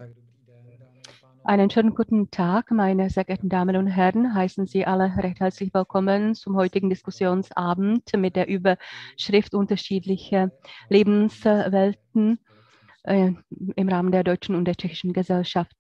Einen schönen guten Tag, meine sehr geehrten Damen und Herren. Heißen Sie alle recht herzlich willkommen zum heutigen Diskussionsabend mit der Überschrift unterschiedliche Lebenswelten im Rahmen der deutschen und der tschechischen Gesellschaft.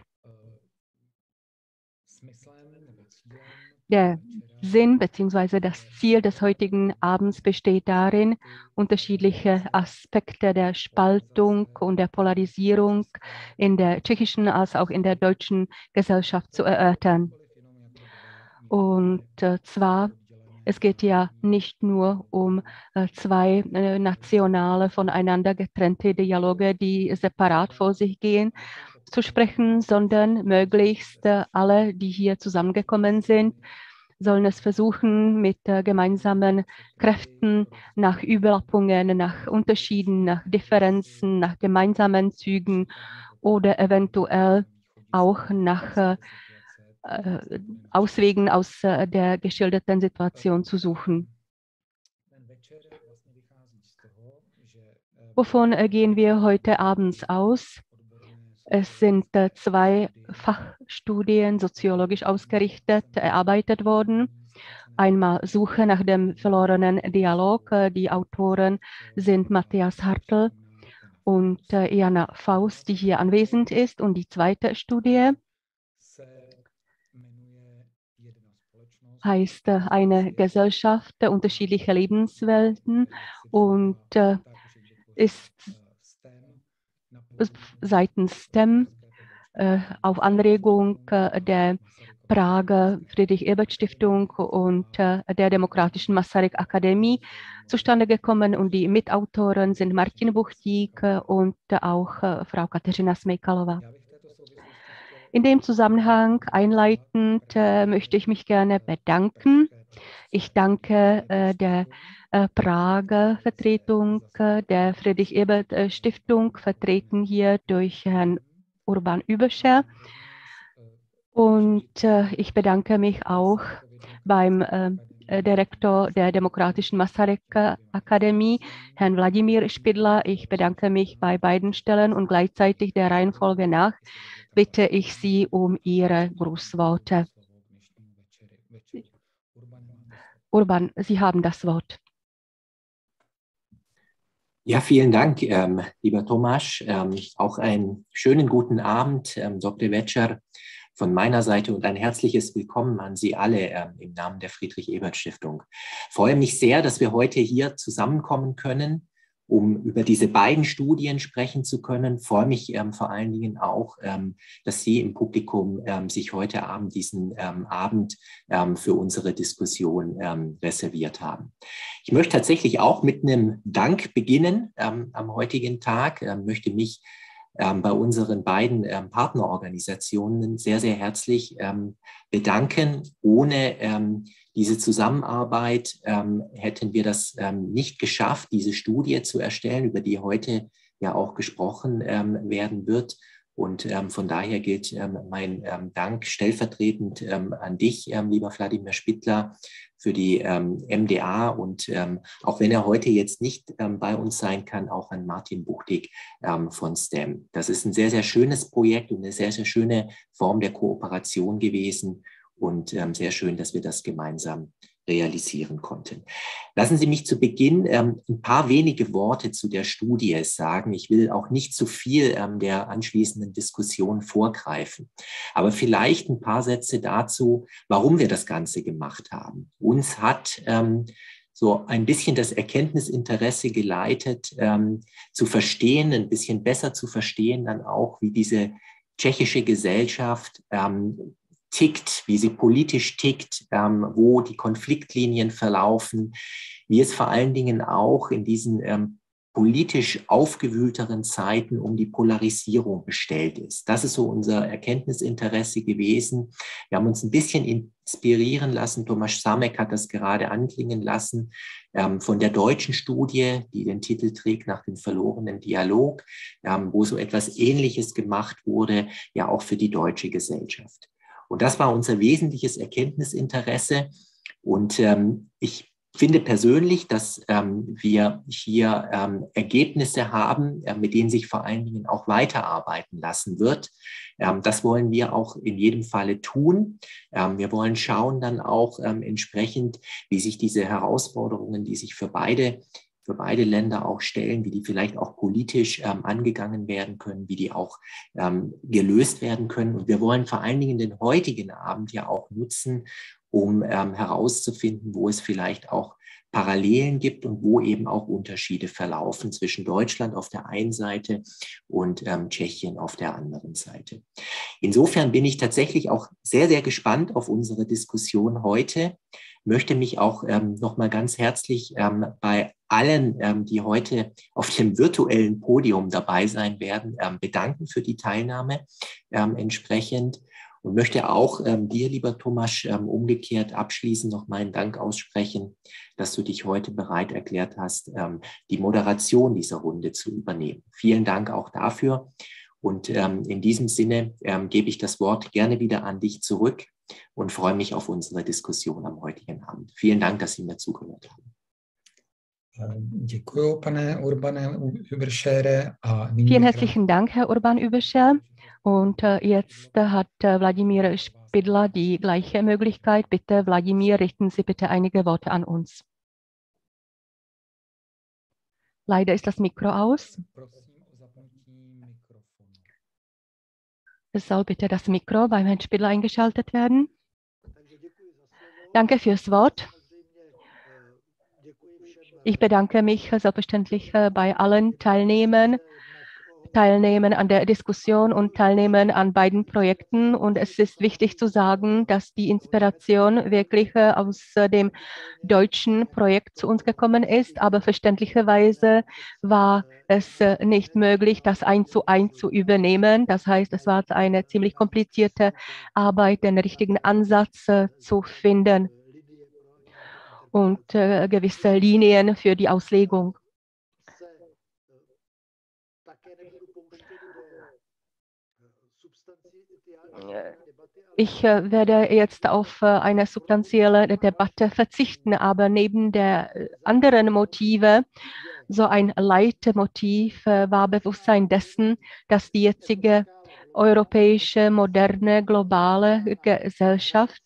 Der Sinn bzw. das Ziel des heutigen Abends besteht darin, unterschiedliche Aspekte der Spaltung und der Polarisierung in der tschechischen als auch in der deutschen Gesellschaft zu erörtern. Und zwar, es geht ja nicht nur um zwei nationale, voneinander getrennte Dialoge, die separat vor sich gehen, zu sprechen, sondern möglichst alle, die hier zusammengekommen sind, sollen es versuchen, mit gemeinsamen Kräften nach Überlappungen, nach Unterschieden, nach Differenzen, nach gemeinsamen Zügen oder eventuell auch nach Auswegen aus der geschilderten Situation zu suchen. Wovon gehen wir heute abends aus? Es sind zwei Fachstudien soziologisch ausgerichtet erarbeitet worden. Einmal Suche nach dem verlorenen Dialog. Die Autoren sind Matthias Hartl und Jana Faust, die hier anwesend ist. Und die zweite Studie heißt eine Gesellschaft unterschiedlicher Lebenswelten und ist seitens STEM auf Anregung der Prager Friedrich-Ebert-Stiftung und der Demokratischen Masaryk-Akademie zustande gekommen. Und die Mitautoren sind Martin Buchtík und auch Frau Kateřina Smejkalová. In dem Zusammenhang einleitend möchte ich mich gerne bedanken. Ich danke der Prager Vertretung der Friedrich-Ebert-Stiftung, vertreten hier durch Herrn Urban Überscher. Und ich bedanke mich auch beim Direktor der Demokratischen Masaryk-Akademie, Herrn Wladimír Špidla. Ich bedanke mich bei beiden Stellen und gleichzeitig der Reihenfolge nach bitte ich Sie um Ihre Grußworte. Urban, Sie haben das Wort. Ja, vielen Dank, lieber Tomasz. Auch einen schönen guten Abend, Dr. Večer, von meiner Seite und ein herzliches Willkommen an Sie alle im Namen der Friedrich-Ebert-Stiftung. Ich freue mich sehr, dass wir heute hier zusammenkommen können, um über diese beiden Studien sprechen zu können. Ich freue mich vor allen Dingen auch, dass Sie im Publikum sich heute Abend diesen Abend für unsere Diskussion reserviert haben. Ich möchte tatsächlich auch mit einem Dank beginnen am heutigen Tag. Möchte mich bei unseren beiden Partnerorganisationen sehr, sehr herzlich bedanken. Ohne diese Zusammenarbeit hätten wir das nicht geschafft, diese Studie zu erstellen, über die heute ja auch gesprochen werden wird. Und von daher gilt mein Dank stellvertretend an dich, lieber Wladimír Špidla, für die MDA und auch wenn er heute jetzt nicht bei uns sein kann, auch an Martin Buchtík von STEM. Das ist ein sehr, sehr schönes Projekt und eine sehr, sehr schöne Form der Kooperation gewesen und sehr schön, dass wir das gemeinsam realisieren konnten. Lassen Sie mich zu Beginn ein paar wenige Worte zu der Studie sagen. Ich will auch nicht zu viel der anschließenden Diskussion vorgreifen, aber vielleicht ein paar Sätze dazu, warum wir das Ganze gemacht haben. Uns hat so ein bisschen das Erkenntnisinteresse geleitet, zu verstehen, ein bisschen besser zu verstehen dann auch, wie diese tschechische Gesellschaft tickt, wie sie politisch tickt, wo die Konfliktlinien verlaufen, wie es vor allen Dingen auch in diesen politisch aufgewühlteren Zeiten um die Polarisierung bestellt ist. Das ist so unser Erkenntnisinteresse gewesen. Wir haben uns ein bisschen inspirieren lassen, Tomáš Sámek hat das gerade anklingen lassen, von der deutschen Studie, die den Titel trägt Nach dem verlorenen Dialog, wo so etwas Ähnliches gemacht wurde, ja auch für die deutsche Gesellschaft. Und das war unser wesentliches Erkenntnisinteresse. Und ich finde persönlich, dass wir hier Ergebnisse haben, mit denen sich vor allen Dingen auch weiterarbeiten lassen wird. Das wollen wir auch in jedem Falle tun. Wir wollen schauen dann auch entsprechend, wie sich diese Herausforderungen, die sich für beide Länder auch stellen, wie die vielleicht auch politisch angegangen werden können, wie die auch gelöst werden können. Und wir wollen vor allen Dingen den heutigen Abend ja auch nutzen, um herauszufinden, wo es vielleicht auch Parallelen gibt und wo eben auch Unterschiede verlaufen zwischen Deutschland auf der einen Seite und Tschechien auf der anderen Seite. Insofern bin ich tatsächlich auch sehr, sehr gespannt auf unsere Diskussion heute. Möchte mich auch nochmal ganz herzlich bei allen, die heute auf dem virtuellen Podium dabei sein werden, bedanken für die Teilnahme entsprechend. Und möchte auch dir, lieber Tomasz, umgekehrt abschließend noch meinen Dank aussprechen, dass du dich heute bereit erklärt hast, die Moderation dieser Runde zu übernehmen. Vielen Dank auch dafür. Und in diesem Sinne gebe ich das Wort gerne wieder an dich zurück und freue mich auf unsere Diskussion am heutigen Abend. Vielen Dank, dass Sie mir zugehört haben. Vielen herzlichen Dank, Herr Urban Überscher. Und jetzt hat Wladimir Špidla die gleiche Möglichkeit. Bitte, Wladimir, richten Sie bitte einige Worte an uns. Leider ist das Mikro aus. Es soll bitte das Mikro beim Herrn Špidla eingeschaltet werden. Danke fürs Wort. Ich bedanke mich selbstverständlich bei allen Teilnehmern an der Diskussion und teilnehmen an beiden Projekten. Und es ist wichtig zu sagen, dass die Inspiration wirklich aus dem deutschen Projekt zu uns gekommen ist. Aber verständlicherweise war es nicht möglich, das 1:1 zu übernehmen. Das heißt, es war eine ziemlich komplizierte Arbeit, den richtigen Ansatz zu finden und gewisse Linien für die Auslegung. Ich werde jetzt auf eine substanzielle Debatte verzichten, aber neben der anderen Motive, so ein Leitmotiv war Bewusstsein dessen, dass die jetzige europäische, moderne, globale Gesellschaft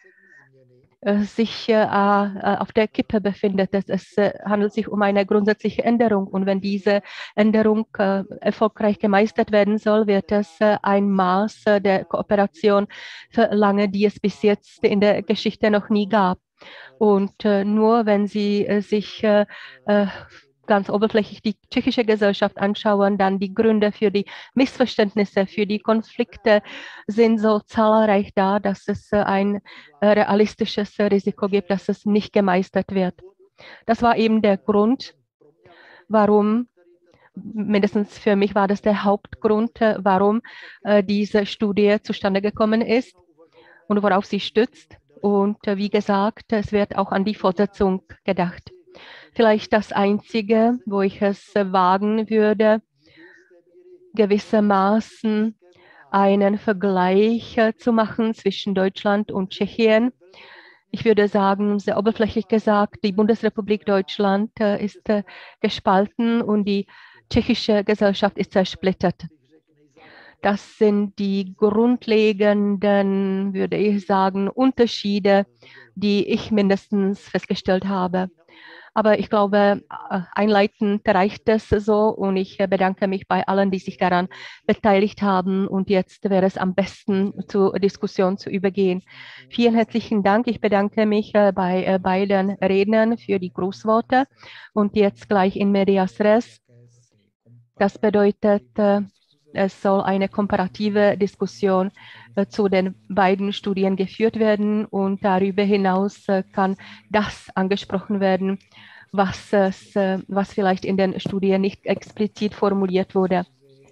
sich auf der Kippe befindet. Es handelt sich um eine grundsätzliche Änderung. Und wenn diese Änderung erfolgreich gemeistert werden soll, wird es ein Maß der Kooperation verlangen, die es bis jetzt in der Geschichte noch nie gab. Und nur wenn Sie sich ganz oberflächlich die tschechische Gesellschaft anschauen, dann die Gründe für die Missverständnisse, für die Konflikte sind so zahlreich da, dass es ein realistisches Risiko gibt, dass es nicht gemeistert wird. Das war eben der Grund, warum, mindestens für mich war das der Hauptgrund, warum diese Studie zustande gekommen ist und worauf sie stützt. Und wie gesagt, es wird auch an die Fortsetzung gedacht. Vielleicht das Einzige, wo ich es wagen würde, gewissermaßen einen Vergleich zu machen zwischen Deutschland und Tschechien. Ich würde sagen, sehr oberflächlich gesagt, die Bundesrepublik Deutschland ist gespalten und die tschechische Gesellschaft ist zersplittert. Das sind die grundlegenden, würde ich sagen, Unterschiede, die ich mindestens festgestellt habe. Aber ich glaube, einleitend reicht es so und ich bedanke mich bei allen, die sich daran beteiligt haben. Und jetzt wäre es am besten, zur Diskussion zu übergehen. Vielen herzlichen Dank. Ich bedanke mich bei beiden Rednern für die Grußworte. Und jetzt gleich in medias res. Das bedeutet, es soll eine komparative Diskussion zu den beiden Studien geführt werden und darüber hinaus kann das angesprochen werden, was vielleicht in den Studien nicht explizit formuliert wurde.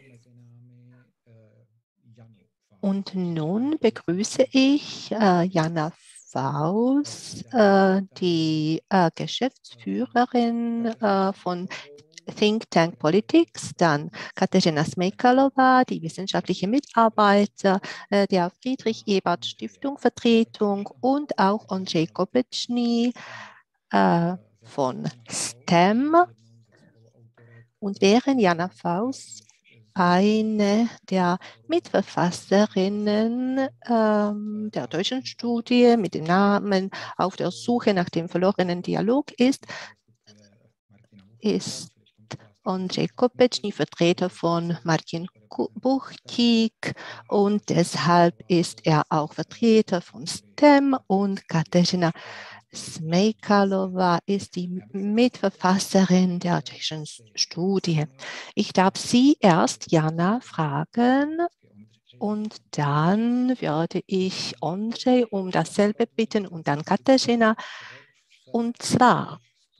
Und nun begrüße ich Jana Faust, die Geschäftsführerin von Think Tank Politics, dann Katerina Smejkalova, die wissenschaftliche Mitarbeiter der Friedrich-Ebert-Stiftung Vertretung und auch Andrzej Kopeczny, von STEM und wären Jana Faust eine der Mitverfasserinnen der deutschen Studie mit dem Namen Auf der Suche nach dem verlorenen Dialog ist Ondřej Kopečný, Vertreter von Martin Buchkig, und deshalb ist er auch Vertreter von STEM, und Kateřina Smejkalova ist die Mitverfasserin der tschechischen Studie. Ich darf Sie erst, Jana, fragen und dann würde ich Ondřej um dasselbe bitten und dann Kateřina. Und zwar,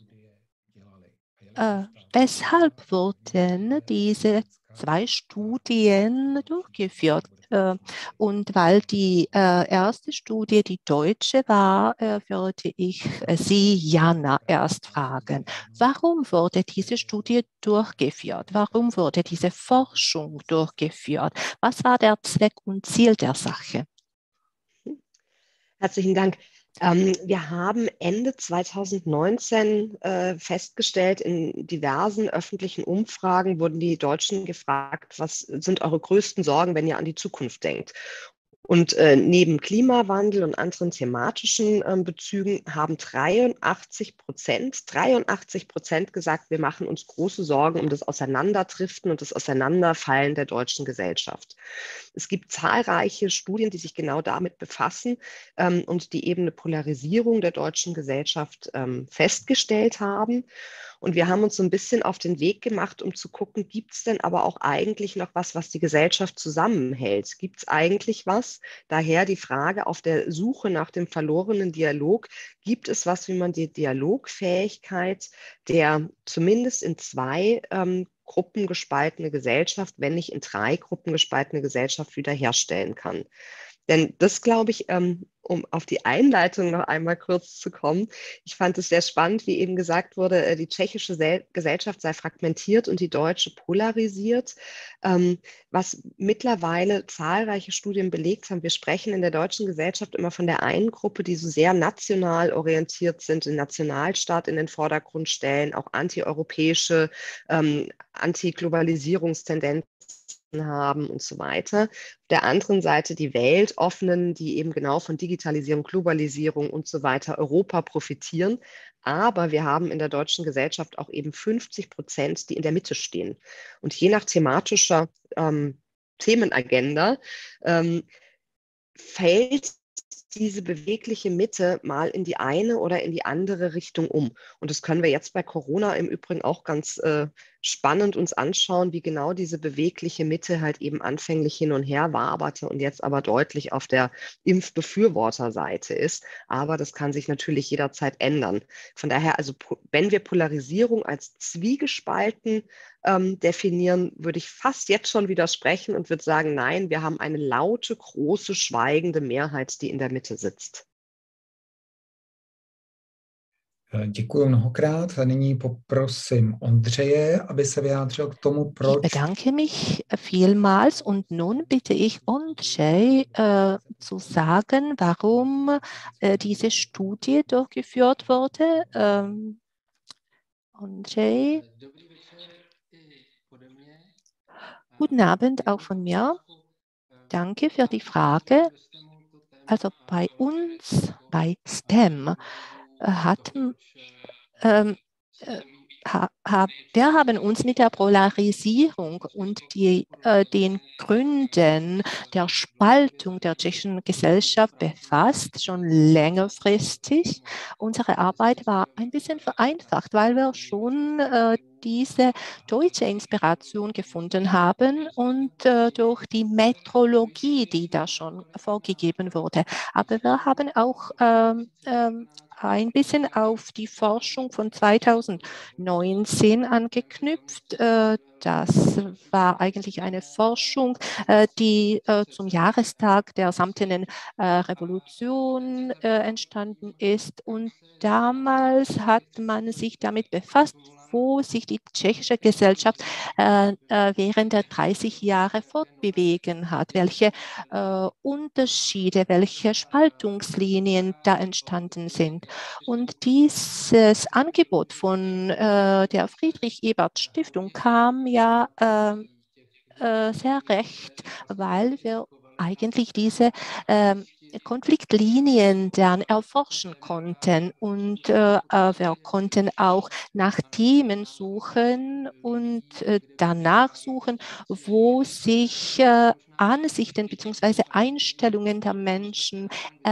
weshalb wurden diese 2 Studien durchgeführt? Und weil die erste Studie die deutsche war, würde ich Sie, Jana, erst fragen. Warum wurde diese Studie durchgeführt? Warum wurde diese Forschung durchgeführt? Was war der Zweck und Ziel der Sache? Herzlichen Dank. Wir haben Ende 2019 festgestellt, in diversen öffentlichen Umfragen wurden die Deutschen gefragt, was sind eure größten Sorgen, wenn ihr an die Zukunft denkt? Und neben Klimawandel und anderen thematischen Bezügen haben 83% gesagt, wir machen uns große Sorgen um das Auseinanderdriften und das Auseinanderfallen der deutschen Gesellschaft. Es gibt zahlreiche Studien, die sich genau damit befassen und die eben eine Polarisierung der deutschen Gesellschaft festgestellt haben. Und wir haben uns so ein bisschen auf den Weg gemacht, um zu gucken, gibt es denn aber auch eigentlich noch was, was die Gesellschaft zusammenhält? Gibt es eigentlich was? Daher die Frage auf der Suche nach dem verlorenen Dialog, gibt es was, wie man die Dialogfähigkeit der zumindest in 2 Gruppen gespaltene Gesellschaft, wenn nicht in 3 Gruppen gespaltene Gesellschaft wiederherstellen kann? Denn das, glaube ich, um auf die Einleitung noch einmal kurz zu kommen, ich fand es sehr spannend, wie eben gesagt wurde, die tschechische Gesellschaft sei fragmentiert und die deutsche polarisiert, was mittlerweile zahlreiche Studien belegt haben. Wir sprechen in der deutschen Gesellschaft immer von der einen Gruppe, die so sehr national orientiert sind, den Nationalstaat in den Vordergrund stellen, auch antieuropäische, Antiglobalisierungstendenzen haben und so weiter. Auf der anderen Seite die Weltoffenen, die eben genau von Digitalisierung, Globalisierung und so weiter Europa profitieren. Aber wir haben in der deutschen Gesellschaft auch eben 50%, die in der Mitte stehen. Und je nach thematischer Themenagenda fällt diese bewegliche Mitte mal in die eine oder in die andere Richtung um. Und das können wir jetzt bei Corona im Übrigen auch ganz spannend uns anschauen, wie genau diese bewegliche Mitte halt eben anfänglich hin und her waberte und jetzt aber deutlich auf der Impfbefürworterseite ist. Aber das kann sich natürlich jederzeit ändern. Von daher, also wenn wir Polarisierung als zwiegespalten definieren, würde ich fast jetzt schon widersprechen und würde sagen, nein, wir haben eine laute, große, schweigende Mehrheit, die in der Mitte sitzt. Děkuji mnohokrát a nyní poprosím Ondřeje, aby se vyjádřil k tomu, proč. Ich bedanke mich vielmals und nun bitte ich Ondřej zu sagen, warum diese Studie durchgeführt wurde. Ondřej. Guten Abend auch von mir. Danke für die Frage. Also bei uns, bei STEM, wir haben uns mit der Polarisierung und den Gründen der Spaltung der tschechischen Gesellschaft befasst, schon längerfristig. Unsere Arbeit war ein bisschen vereinfacht, weil wir schon diese deutsche Inspiration gefunden haben und durch die Metrologie, die da schon vorgegeben wurde. Aber wir haben auch ein bisschen auf die Forschung von 2019 angeknüpft. Das war eigentlich eine Forschung, die zum Jahrestag der Samtenen Revolution entstanden ist. Und damals hat man sich damit befasst, wo sich die tschechische Gesellschaft während der 30 Jahre fortbewegen hat, welche Unterschiede, welche Spaltungslinien da entstanden sind. Und dieses Angebot von der Friedrich-Ebert-Stiftung kam ja sehr recht, weil wir eigentlich diese Konfliktlinien dann erforschen konnten und wir konnten auch nach Themen suchen und danach suchen, wo sich Ansichten bzw. Einstellungen der Menschen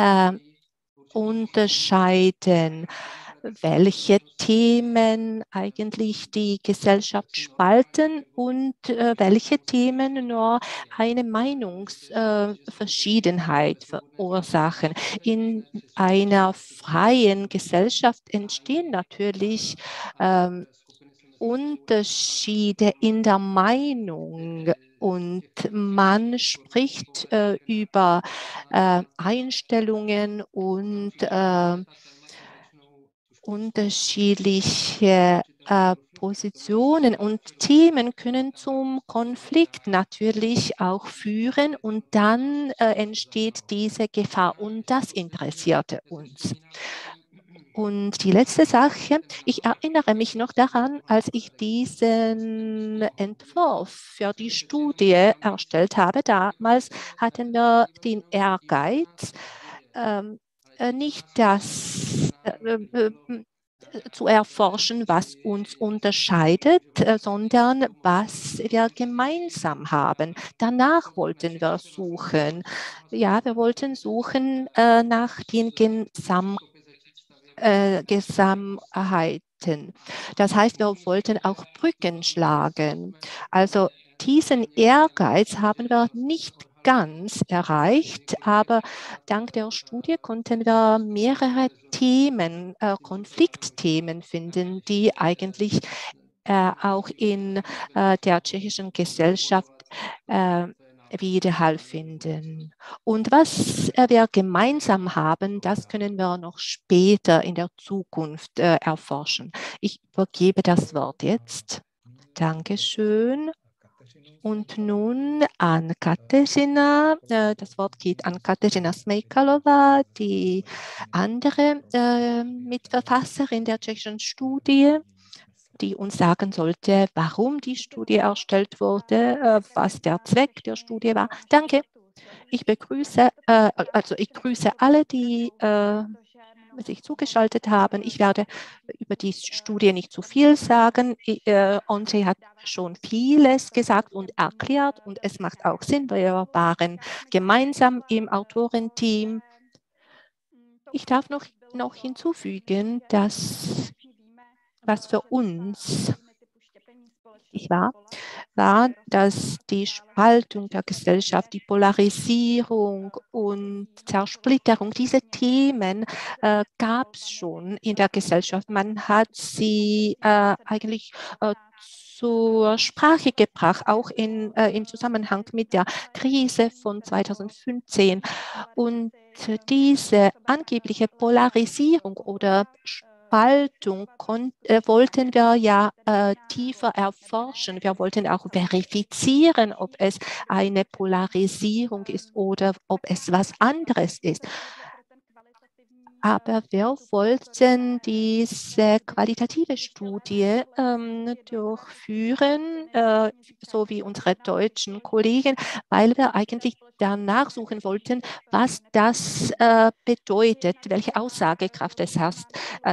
unterscheiden, welche Themen eigentlich die Gesellschaft spalten und welche Themen nur eine Meinungsverschiedenheit verursachen. In einer freien Gesellschaft entstehen natürlich Unterschiede in der Meinung und man spricht über Einstellungen und unterschiedliche Positionen und Themen können zum Konflikt natürlich auch führen und dann entsteht diese Gefahr und das interessierte uns. Und die letzte Sache, ich erinnere mich noch daran, als ich diesen Entwurf für die Studie erstellt habe. Damals hatten wir den Ehrgeiz, nicht das zu erforschen, was uns unterscheidet, sondern was wir gemeinsam haben. Danach wollten wir suchen. Ja, wir wollten suchen nach den Gesamtheiten. Das heißt, wir wollten auch Brücken schlagen. Also diesen Ehrgeiz haben wir nicht ganz erreicht, aber dank der Studie konnten wir mehrere Themen, Konfliktthemen finden, die eigentlich auch in der tschechischen Gesellschaft Widerhall finden. Und was wir gemeinsam haben, das können wir noch später in der Zukunft erforschen. Ich übergebe das Wort jetzt. Dankeschön. Und nun an Kateřina. Das Wort geht an Kateřina Smejkalova, die andere Mitverfasserin der tschechischen Studie, die uns sagen sollte, warum die Studie erstellt wurde, was der Zweck der Studie war. Danke. Ich begrüße, ich grüße alle, die sich zugeschaltet haben. Ich werde über die Studie nicht zu viel sagen. André hat schon vieles gesagt und erklärt und es macht auch Sinn, wir waren gemeinsam im Autorenteam. Ich darf noch hinzufügen, dass was für uns war, dass die Spaltung der Gesellschaft, die Polarisierung und Zersplitterung, diese Themen gab es schon in der Gesellschaft. Man hat sie eigentlich zur Sprache gebracht, auch im Zusammenhang mit der Krise von 2015. Und diese angebliche Polarisierung oder Spaltung wollten wir ja tiefer erforschen. Wir wollten auch verifizieren, ob es eine Polarisierung ist oder ob es was anderes ist. Aber wir wollten diese qualitative Studie durchführen, so wie unsere deutschen Kollegen, weil wir eigentlich danach suchen wollten, was das bedeutet, welche Aussagekraft es hat.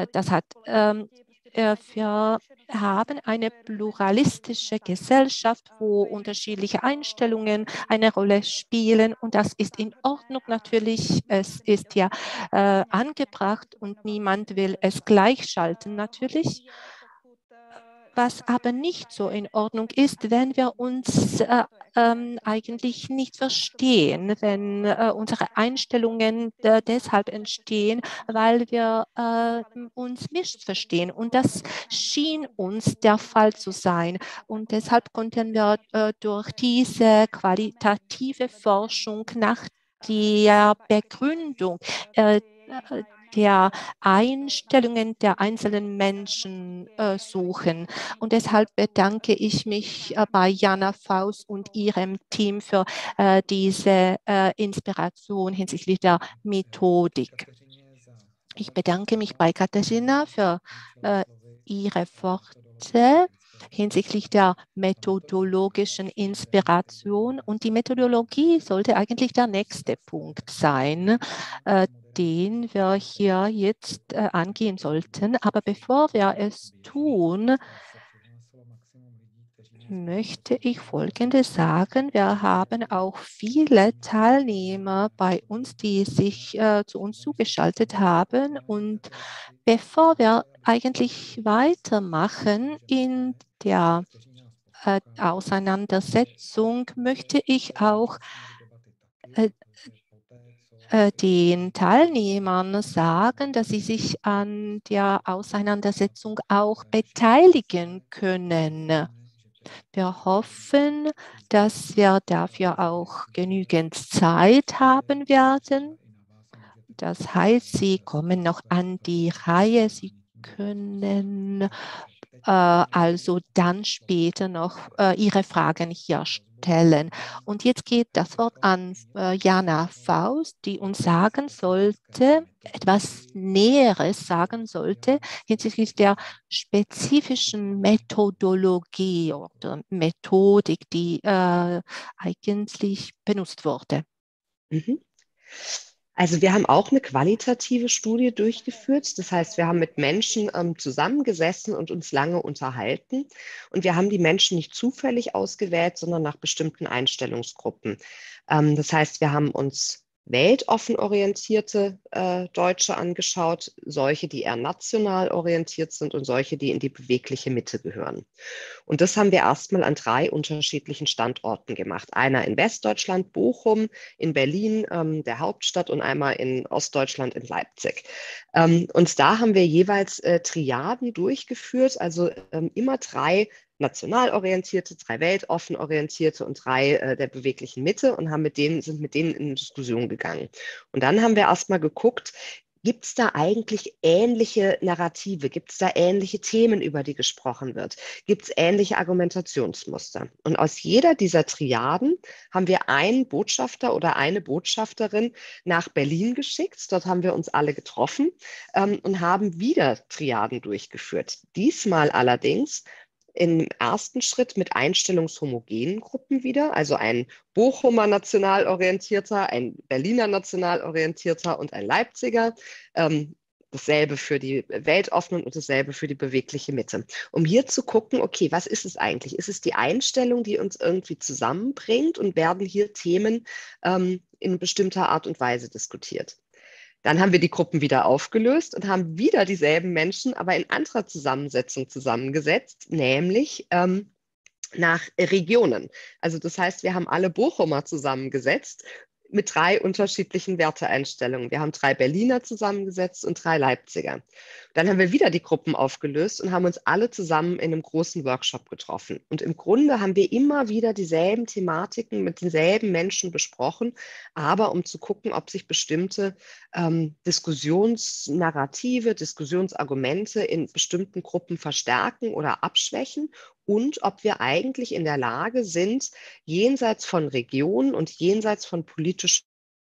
Wir haben eine pluralistische Gesellschaft, wo unterschiedliche Einstellungen eine Rolle spielen und das ist in Ordnung natürlich. Es ist ja angebracht und niemand will es gleichschalten natürlich. Was aber nicht so in Ordnung ist, wenn wir uns eigentlich nicht verstehen, wenn unsere Einstellungen deshalb entstehen, weil wir uns missverstehen. Und das schien uns der Fall zu sein. Und deshalb konnten wir durch diese qualitative Forschung nach der Begründung der Einstellungen der einzelnen Menschen suchen. Und deshalb bedanke ich mich bei Jana Faust und ihrem Team für diese Inspiration hinsichtlich der Methodik. Ich bedanke mich bei Katharina für ihre Worte hinsichtlich der methodologischen Inspiration. Und die Methodologie sollte eigentlich der nächste Punkt sein, den wir hier jetzt angehen sollten. Aber bevor wir es tun, möchte ich Folgendes sagen. Wir haben auch viele Teilnehmer bei uns, die sich zu uns zugeschaltet haben. Und bevor wir eigentlich weitermachen in der Auseinandersetzung, möchte ich auch den Teilnehmern sagen, dass sie sich an der Auseinandersetzung auch beteiligen können. Wir hoffen, dass wir dafür auch genügend Zeit haben werden. Das heißt, Sie kommen noch an die Reihe. Sie können also dann später noch Ihre Fragen hier stellen. Und jetzt geht das Wort an Jana Faust, die uns sagen sollte, etwas Näheres sagen sollte hinsichtlich der spezifischen Methodologie oder Methodik, die eigentlich benutzt wurde. Mhm. Also wir haben auch eine qualitative Studie durchgeführt. Das heißt, wir haben mit Menschen zusammengesessen und uns lange unterhalten. Und wir haben die Menschen nicht zufällig ausgewählt, sondern nach bestimmten Einstellungsgruppen. Das heißt, wir haben uns weltoffen orientierte Deutsche angeschaut, solche, die eher national orientiert sind und solche, die in die bewegliche Mitte gehören. Und das haben wir erstmal an 3 unterschiedlichen Standorten gemacht. Einer in Westdeutschland, Bochum, in Berlin, der Hauptstadt, und einmal in Ostdeutschland, in Leipzig. Und da haben wir jeweils Triaden durchgeführt, also immer 3 national orientierte, 3 weltoffen orientierte und 3 der beweglichen Mitte, und sind mit denen in Diskussion gegangen. Und dann haben wir erstmal geguckt, gibt es da eigentlich ähnliche Narrative? Gibt es da ähnliche Themen, über die gesprochen wird? Gibt es ähnliche Argumentationsmuster? Und aus jeder dieser Triaden haben wir einen Botschafter oder eine Botschafterin nach Berlin geschickt. Dort haben wir uns alle getroffen und haben wieder Triaden durchgeführt. Diesmal allerdings im ersten Schritt mit einstellungshomogenen Gruppen wieder, also ein Bochumer national orientierter, ein Berliner national orientierter und ein Leipziger. Dasselbe für die weltoffenen und dasselbe für die bewegliche Mitte. Um hier zu gucken, okay, was ist es eigentlich? Ist es die Einstellung, die uns irgendwie zusammenbringt, und werden hier Themen in bestimmter Art und Weise diskutiert? Dann haben wir die Gruppen wieder aufgelöst und haben wieder dieselben Menschen, aber in anderer Zusammensetzung zusammengesetzt, nämlich nach Regionen. Also das heißt, wir haben alle Bochumer zusammengesetzt mit 3 unterschiedlichen Werteeinstellungen. Wir haben 3 Berliner zusammengesetzt und 3 Leipziger. Dann haben wir wieder die Gruppen aufgelöst und haben uns alle zusammen in einem großen Workshop getroffen. Und im Grunde haben wir immer wieder dieselben Thematiken mit denselben Menschen besprochen, aber um zu gucken, ob sich bestimmte Diskussionsnarrative, Diskussionsargumente in bestimmten Gruppen verstärken oder abschwächen, und ob wir eigentlich in der Lage sind, jenseits von Regionen und jenseits von politischer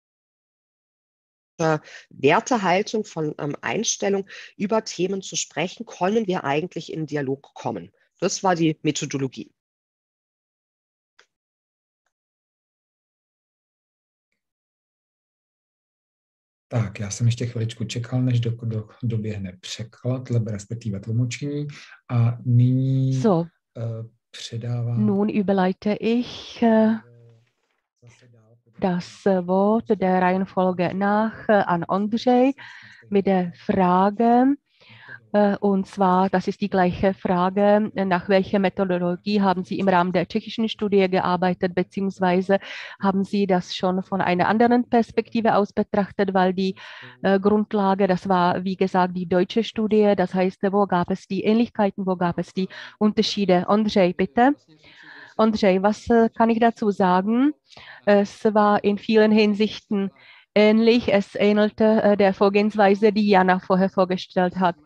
Wertehaltung, von Einstellung über Themen zu sprechen, können wir eigentlich in Dialog kommen. Das war die Methodologie. Tak, já jsem ještě chviličku čekal, než doběhne překlad, respektive tlumočení. A nyní předávám... Nun überleite ich das Wort der Reihenfolge nach an Ondřej mit der Frage, und zwar, das ist die gleiche Frage, nach welcher Methodologie haben Sie im Rahmen der tschechischen Studie gearbeitet, beziehungsweise haben Sie das schon von einer anderen Perspektive aus betrachtet, weil die Grundlage, das war, wie gesagt, die deutsche Studie, das heißt, wo gab es die Ähnlichkeiten, wo gab es die Unterschiede? Ondřej, bitte. Ondřej, was kann ich dazu sagen? Es war in vielen Hinsichten ähnlich. Es ähnelte der Vorgehensweise, die Jana vorher vorgestellt hat.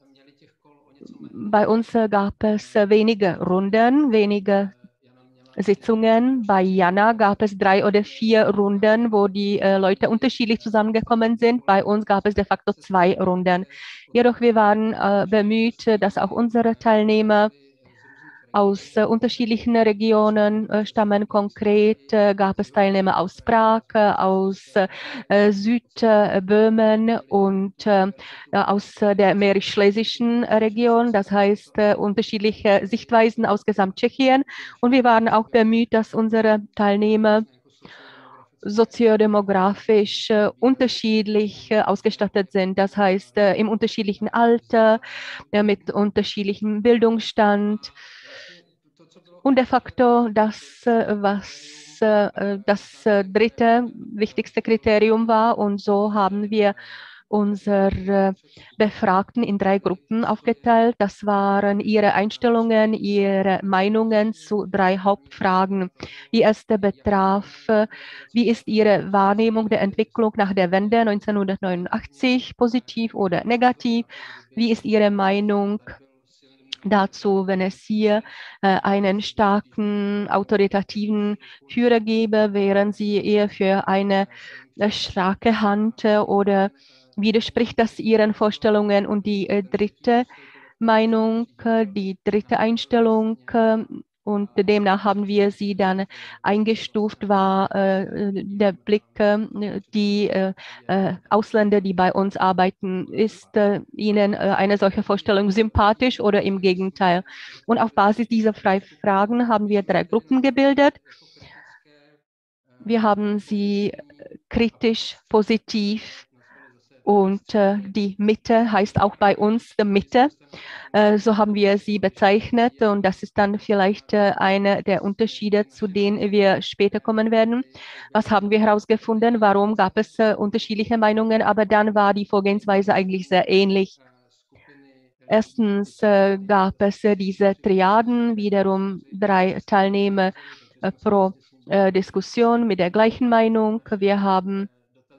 Bei uns gab es wenige Runden, wenige Sitzungen. Bei Jana gab es 3 oder 4 Runden, wo die Leute unterschiedlich zusammengekommen sind. Bei uns gab es de facto 2 Runden. Jedoch wir waren bemüht, dass auch unsere Teilnehmer aus unterschiedlichen Regionen stammen. Konkret gab es Teilnehmer aus Prag, aus Südböhmen und aus der mährisch-schlesischen Region, das heißt unterschiedliche Sichtweisen aus Gesamttschechien. Und wir waren auch bemüht, dass unsere Teilnehmer soziodemografisch unterschiedlich ausgestattet sind. Das heißt, im unterschiedlichen Alter, mit unterschiedlichem Bildungsstand. Und de facto das, was das dritte wichtigste Kriterium war. Und so haben wir unsere Befragten in 3 Gruppen aufgeteilt. Das waren ihre Einstellungen, ihre Meinungen zu 3 Hauptfragen. Die erste betraf, wie ist ihre Wahrnehmung der Entwicklung nach der Wende 1989, positiv oder negativ? Wie ist ihre Meinung dazu, wenn es hier einen starken autoritativen Führer gäbe, wären Sie eher für eine starke Hand oder widerspricht das Ihren Vorstellungen? Und die dritte Meinung, die dritte Einstellung, und demnach haben wir sie dann eingestuft, war der Blick, die Ausländer, die bei uns arbeiten, ist ihnen eine solche Vorstellung sympathisch oder im Gegenteil? Und auf Basis dieser 3 Fragen haben wir 3 Gruppen gebildet. Wir haben sie kritisch, positiv und die Mitte heißt auch bei uns die Mitte. So haben wir sie bezeichnet und das ist dann vielleicht einer der Unterschiede, zu denen wir später kommen werden. Was haben wir herausgefunden? Warum gab es unterschiedliche Meinungen? Aber dann war die Vorgehensweise eigentlich sehr ähnlich. Erstens gab es diese Triaden, wiederum 3 Teilnehmer pro Diskussion mit der gleichen Meinung. Wir haben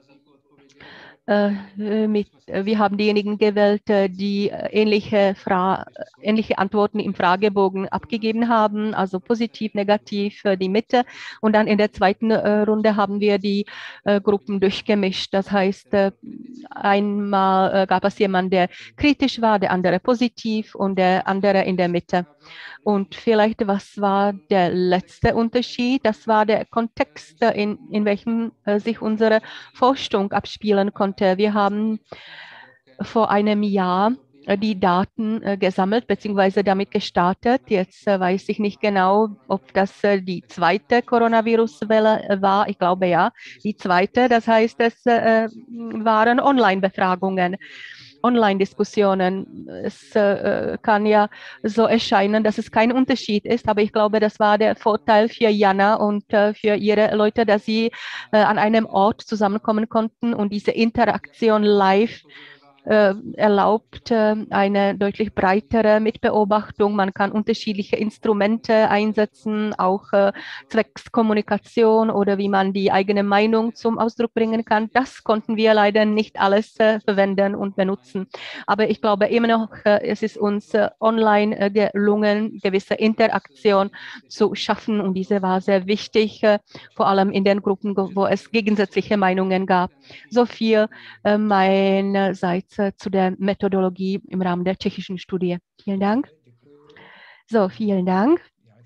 diejenigen gewählt, die ähnliche Antworten im Fragebogen abgegeben haben, also positiv, negativ, die Mitte. Und dann in der zweiten Runde haben wir die Gruppen durchgemischt. Das heißt, einmal gab es jemanden, der kritisch war, der andere positiv und der andere in der Mitte. Und vielleicht, was war der letzte Unterschied? Das war der Kontext, in welchem sich unsere Forschung abspielen konnte. Wir haben vor einem Jahr die Daten gesammelt bzw. damit gestartet. Jetzt weiß ich nicht genau, ob das die zweite Coronavirus-Welle war. Ich glaube ja, die zweite. Das heißt, es waren Online-Befragungen. Online-Diskussionen. Es kann ja so erscheinen, dass es kein Unterschied ist, aber ich glaube, das war der Vorteil für Jana und für ihre Leute, dass sie an einem Ort zusammenkommen konnten und diese Interaktion live erlaubt eine deutlich breitere Mitbeobachtung. Man kann unterschiedliche Instrumente einsetzen, auch zwecks Kommunikation oder wie man die eigene Meinung zum Ausdruck bringen kann. Das konnten wir leider nicht alles verwenden und benutzen. Aber ich glaube immer noch, es ist uns online gelungen, gewisse Interaktion zu schaffen und diese war sehr wichtig, vor allem in den Gruppen, wo es gegensätzliche Meinungen gab. So viel meinerseits zu der Methodologie im Rahmen der tschechischen Studie. Vielen Dank. So, vielen Dank.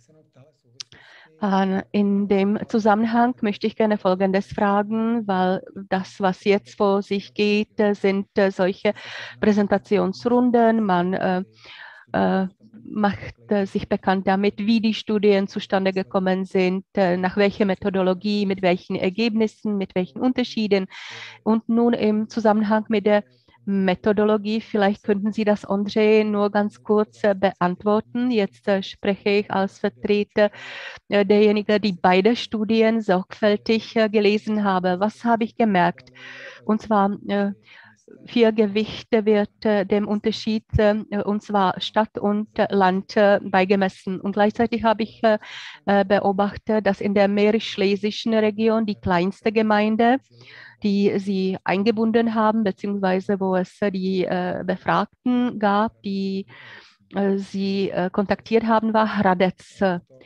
In dem Zusammenhang möchte ich gerne Folgendes fragen, weil das, was jetzt vor sich geht, sind solche Präsentationsrunden. Man macht sich bekannt damit, wie die Studien zustande gekommen sind, nach welcher Methodologie, mit welchen Ergebnissen, mit welchen Unterschieden. Und nun im Zusammenhang mit der Methodologie, vielleicht könnten Sie das, André, nur ganz kurz beantworten. Jetzt spreche ich als Vertreter derjenigen, die beide Studien sorgfältig gelesen habe. Was habe ich gemerkt? Und zwar viel Gewicht wird dem Unterschied, und zwar Stadt und Land, beigemessen. Und gleichzeitig habe ich beobachtet, dass in der mährisch-schlesischen Region die kleinste Gemeinde, die sie eingebunden haben, beziehungsweise wo es die Befragten gab, die sie kontaktiert haben, war Hradec.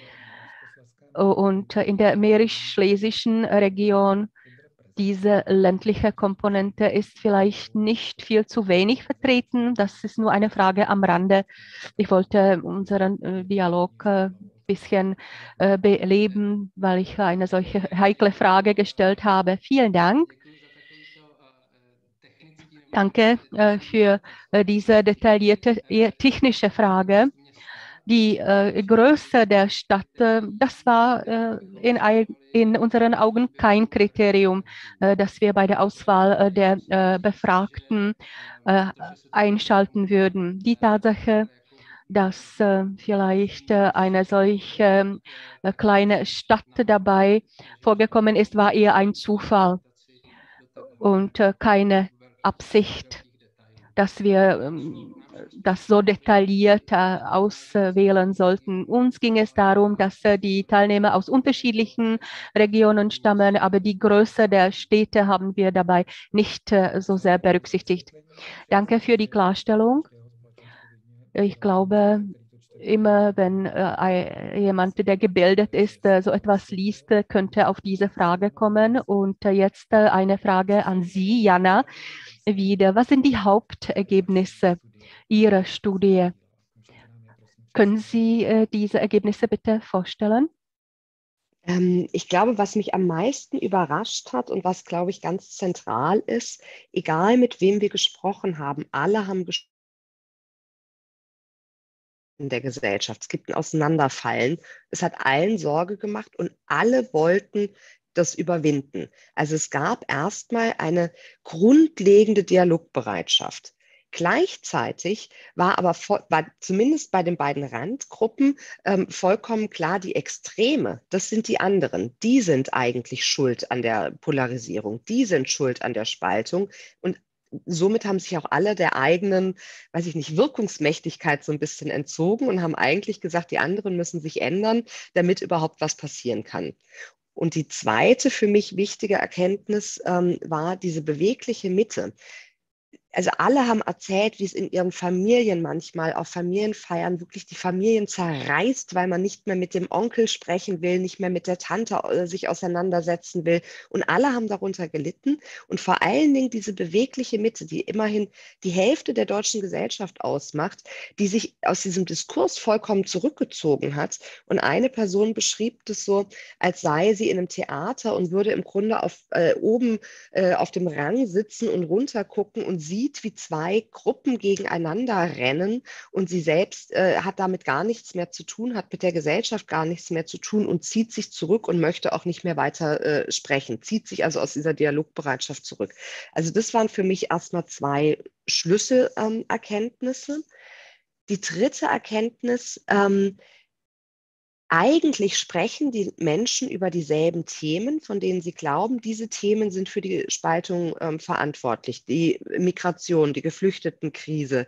Und in der mährisch-schlesischen Region, diese ländliche Komponente ist vielleicht nicht viel zu wenig vertreten. Das ist nur eine Frage am Rande. Ich wollte unseren Dialog ein bisschen beleben, weil ich eine solche heikle Frage gestellt habe. Vielen Dank. Danke für diese detaillierte technische Frage. Die Größe der Stadt, das war in unseren Augen kein Kriterium, das wir bei der Auswahl der Befragten einschalten würden. Die Tatsache, dass vielleicht eine solch kleine Stadt dabei vorgekommen ist, war eher ein Zufall und keine Absicht, dass wir das so detailliert auswählen sollten. Uns ging es darum, dass die Teilnehmer aus unterschiedlichen Regionen stammen, aber die Größe der Städte haben wir dabei nicht so sehr berücksichtigt. Danke für die Klarstellung. Ich glaube, immer wenn jemand, der gebildet ist, so etwas liest, könnte auf diese Frage kommen. Und jetzt eine Frage an Sie, Jana, wieder. Was sind die Hauptergebnisse Ihrer Studie? Können Sie diese Ergebnisse bitte vorstellen? Ich glaube, was mich am meisten überrascht hat und was, glaube ich, ganz zentral ist, egal mit wem wir gesprochen haben, alle haben gesprochen in der Gesellschaft. Es gibt ein Auseinanderfallen. Es hat allen Sorge gemacht und alle wollten das überwinden. Also es gab erstmal eine grundlegende Dialogbereitschaft. Gleichzeitig war aber zumindest bei den beiden Randgruppen vollkommen klar, die Extreme, das sind die anderen, die sind eigentlich schuld an der Polarisierung, die sind schuld an der Spaltung und somit haben sich auch alle der eigenen, weiß ich nicht, Wirkungsmächtigkeit so ein bisschen entzogen und haben eigentlich gesagt, die anderen müssen sich ändern, damit überhaupt was passieren kann. Und die zweite für mich wichtige Erkenntnis war diese bewegliche Mitte. Also alle haben erzählt, wie es in ihren Familien manchmal auf Familienfeiern wirklich die Familien zerreißt, weil man nicht mehr mit dem Onkel sprechen will, nicht mehr mit der Tante sich auseinandersetzen will. Und alle haben darunter gelitten. Und vor allen Dingen diese bewegliche Mitte, die immerhin die Hälfte der deutschen Gesellschaft ausmacht, die sich aus diesem Diskurs vollkommen zurückgezogen hat. Und eine Person beschrieb das so, als sei sie in einem Theater und würde im Grunde oben auf dem Rang sitzen und runtergucken und sieht, wie zwei Gruppen gegeneinander rennen und sie selbst hat damit gar nichts mehr zu tun, hat mit der Gesellschaft gar nichts mehr zu tun und zieht sich zurück und möchte auch nicht mehr weiter sprechen, zieht sich also aus dieser Dialogbereitschaft zurück. Also das waren für mich erstmal zwei Schlüsselerkenntnisse. Die dritte Erkenntnis, eigentlich sprechen die Menschen über dieselben Themen, von denen sie glauben, diese Themen sind für die Spaltung verantwortlich. Die Migration, die Geflüchtetenkrise,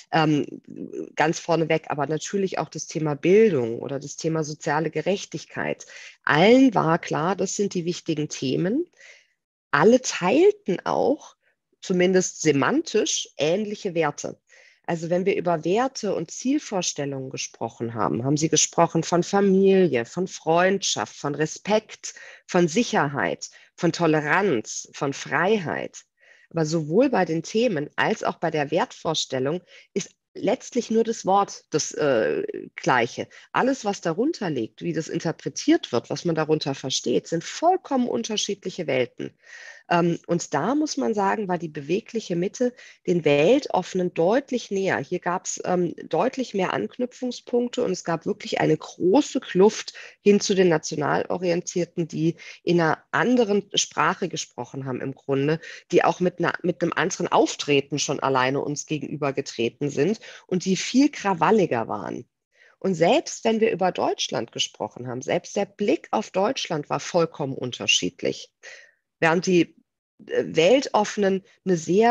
ganz vorneweg, aber natürlich auch das Thema Bildung oder das Thema soziale Gerechtigkeit. Allen war klar, das sind die wichtigen Themen. Alle teilten auch, zumindest semantisch, ähnliche Werte. Also wenn wir über Werte und Zielvorstellungen gesprochen haben, haben Sie gesprochen von Familie, von Freundschaft, von Respekt, von Sicherheit, von Toleranz, von Freiheit. Aber sowohl bei den Themen als auch bei der Wertvorstellung ist letztlich nur das Wort das Gleiche. Alles, was darunter liegt, wie das interpretiert wird, was man darunter versteht, sind vollkommen unterschiedliche Welten. Und da muss man sagen, war die bewegliche Mitte den Weltoffenen deutlich näher. Hier gab es deutlich mehr Anknüpfungspunkte und es gab wirklich eine große Kluft hin zu den Nationalorientierten, die in einer anderen Sprache gesprochen haben im Grunde, die auch mit einem anderen Auftreten schon alleine uns gegenübergetreten sind und die viel krawalliger waren. Und selbst wenn wir über Deutschland gesprochen haben, selbst der Blick auf Deutschland war vollkommen unterschiedlich. Während die Weltoffenen eine sehr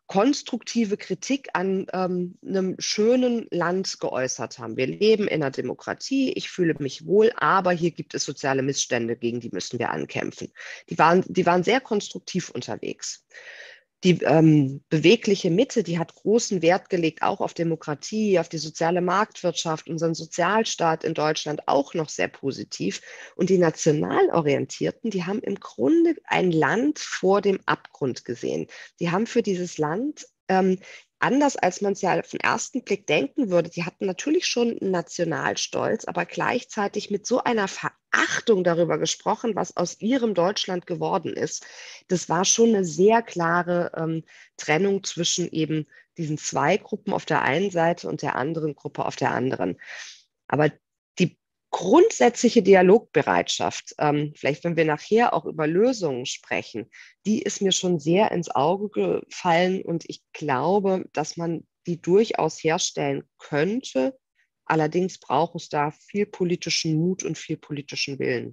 konstruktive Kritik an einem schönen Land geäußert haben. Wir leben in einer Demokratie, ich fühle mich wohl, aber hier gibt es soziale Missstände, gegen die müssen wir ankämpfen. Die waren sehr konstruktiv unterwegs. Die bewegliche Mitte, die hat großen Wert gelegt, auch auf Demokratie, auf die soziale Marktwirtschaft, unseren Sozialstaat in Deutschland auch noch sehr positiv. Und die national Orientierten, die haben im Grunde ein Land vor dem Abgrund gesehen. Die haben für dieses Land anders als man es ja auf den ersten Blick denken würde, die hatten natürlich schon einen Nationalstolz, aber gleichzeitig mit so einer Verachtung darüber gesprochen, was aus ihrem Deutschland geworden ist. Das war schon eine sehr klare Trennung zwischen eben diesen zwei Gruppen auf der einen Seite und der anderen Gruppe auf der anderen. Aber die grundsätzliche Dialogbereitschaft, vielleicht wenn wir nachher auch über Lösungen sprechen, die ist mir schon sehr ins Auge gefallen und ich glaube, dass man die durchaus herstellen könnte. Allerdings braucht es da viel politischen Mut und viel politischen Willen.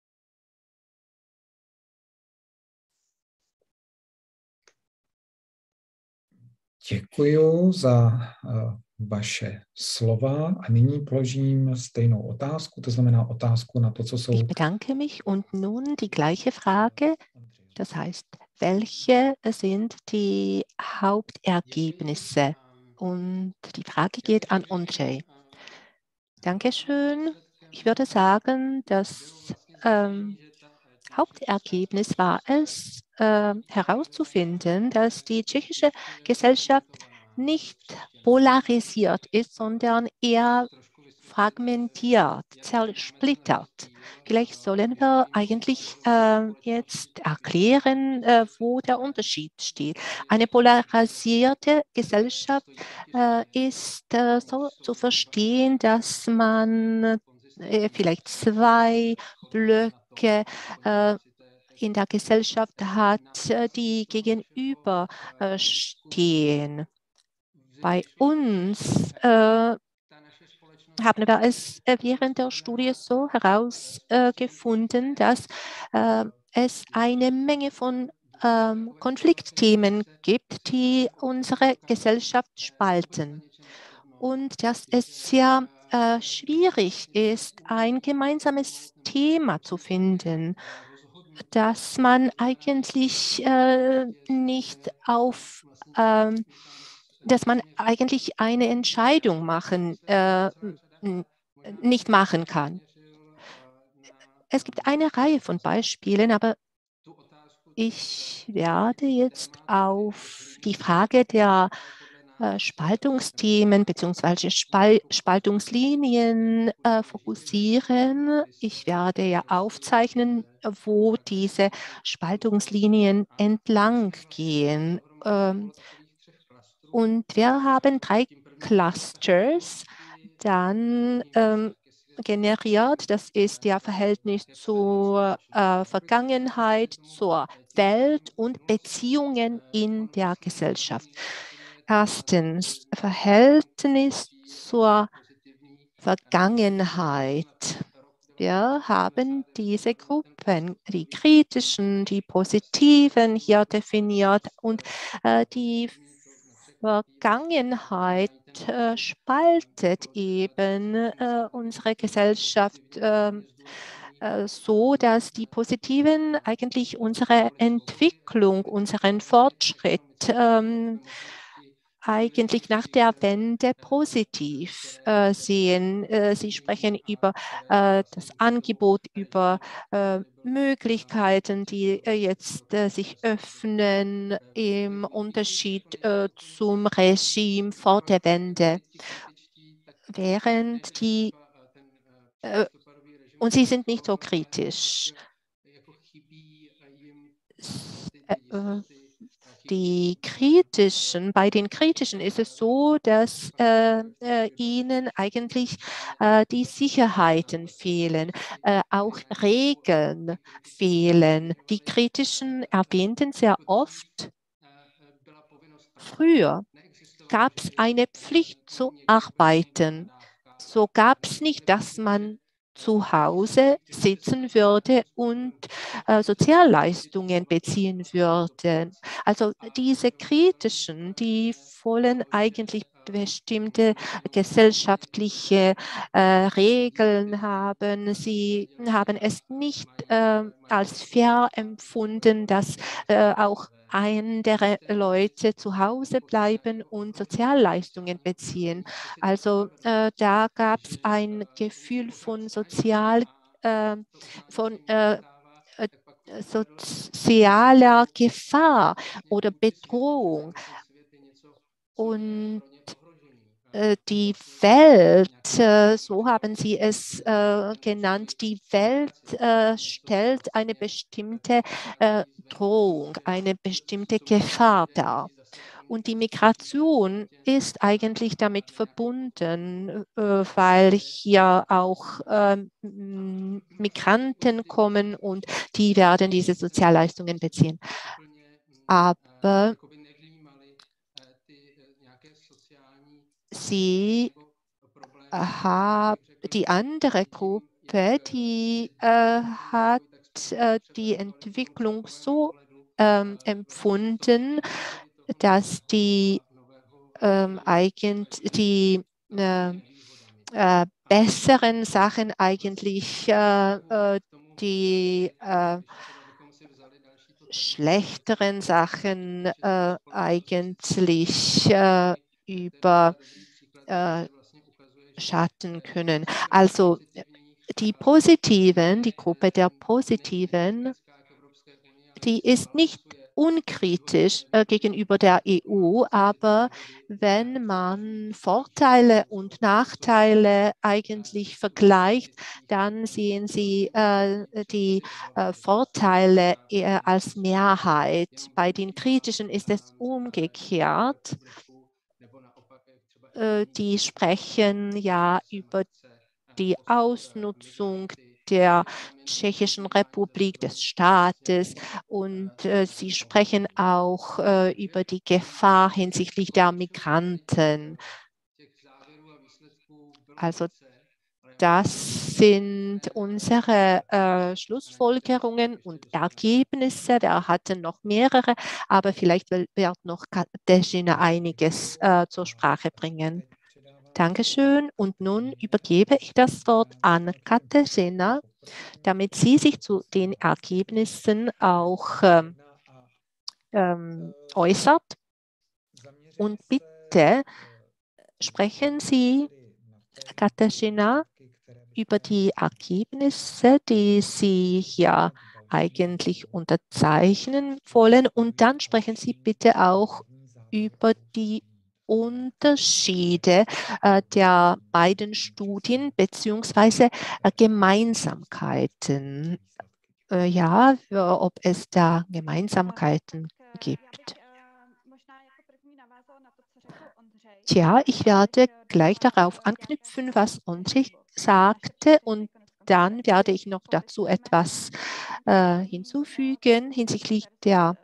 Děkuji za vaše slova a nyní položím stejnou otázku, to znamená otázku na to, co jsou... Ich bedanke mich und nun die gleiche Frage, das heißt, welche sind die Hauptergebnisse? Und die Frage geht an Ondřej. Dankeschön. Ich würde sagen, das Hauptergebnis war es, herauszufinden, dass die tschechische Gesellschaft nicht polarisiert ist, sondern eher fragmentiert, zersplittert. Vielleicht sollen wir eigentlich jetzt erklären, wo der Unterschied steht. Eine polarisierte Gesellschaft ist so zu verstehen, dass man vielleicht zwei Blöcke in der Gesellschaft hat, die gegenüber stehen. Bei uns haben wir es während der Studie so herausgefunden, dass es eine Menge von Konfliktthemen gibt, die unsere Gesellschaft spalten. Und dass es sehr schwierig ist, ein gemeinsames Thema zu finden, dass man eigentlich nicht dass man eigentlich eine Entscheidung nicht machen kann. Es gibt eine Reihe von Beispielen, aber ich werde jetzt auf die Frage der Spaltungsthemen bzw. Spaltungslinien fokussieren. Ich werde ja aufzeichnen, wo diese Spaltungslinien entlang gehen. Und wir haben 3 Clusters dann generiert. Das ist das Verhältnis zur Vergangenheit, zur Welt und Beziehungen in der Gesellschaft. Erstens, Verhältnis zur Vergangenheit. Wir haben diese Gruppen, die kritischen, die positiven hier definiert und die Vergangenheit spaltet eben unsere Gesellschaft so, dass die Positiven eigentlich unsere Entwicklung, unseren Fortschritt eigentlich nach der Wende positiv sehen. Sie sprechen über das Angebot, über Möglichkeiten, die jetzt sich öffnen im Unterschied zum Regime vor der Wende. Während und sie sind nicht so kritisch. Bei den Kritischen ist es so, dass ihnen eigentlich die Sicherheiten fehlen, auch Regeln fehlen. Die Kritischen erwähnten sehr oft, früher gab es eine Pflicht zu arbeiten. So gab es nicht, dass man zu Hause sitzen würde und Sozialleistungen beziehen würde. Also diese Kritischen, die wollen eigentlich bestimmte gesellschaftliche Regeln haben. Sie haben es nicht als fair empfunden, dass auch andere Leute zu Hause bleiben und Sozialleistungen beziehen. Also da gab es ein Gefühl von äh, von äh, sozialer Gefahr oder Bedrohung. Und die Welt, so haben Sie es genannt, die Welt stellt eine bestimmte Drohung, eine bestimmte Gefahr dar. Und die Migration ist eigentlich damit verbunden, weil hier auch Migranten kommen und die werden diese Sozialleistungen beziehen. Aber die andere Gruppe, die hat die Entwicklung so empfunden, dass die besseren Sachen eigentlich die schlechteren Sachen eigentlich überschatten können. Also die Gruppe der Positiven, die ist nicht unkritisch gegenüber der EU, aber wenn man Vorteile und Nachteile eigentlich vergleicht, dann sehen Sie die Vorteile eher als Mehrheit. Bei den Kritischen ist es umgekehrt. Die sprechen ja über die Ausnutzung der Tschechischen Republik, des Staates, und sie sprechen auch über die Gefahr hinsichtlich der Migranten. Also das sind unsere Schlussfolgerungen und Ergebnisse. Wir hatten noch mehrere, aber vielleicht wird noch Kateřina einiges zur Sprache bringen. Dankeschön. Und nun übergebe ich das Wort an Kateřina, damit sie sich zu den Ergebnissen auch äußert. Und bitte sprechen Sie, Kateřina, über die Ergebnisse, die Sie hier eigentlich unterzeichnen wollen. Und dann sprechen Sie bitte auch über die Unterschiede der beiden Studien bzw. Gemeinsamkeiten. Ja, ob es da Gemeinsamkeiten gibt. Tja, ich werde gleich darauf anknüpfen, was Ondřej sagte, und dann werde ich noch dazu etwas hinzufügen hinsichtlich der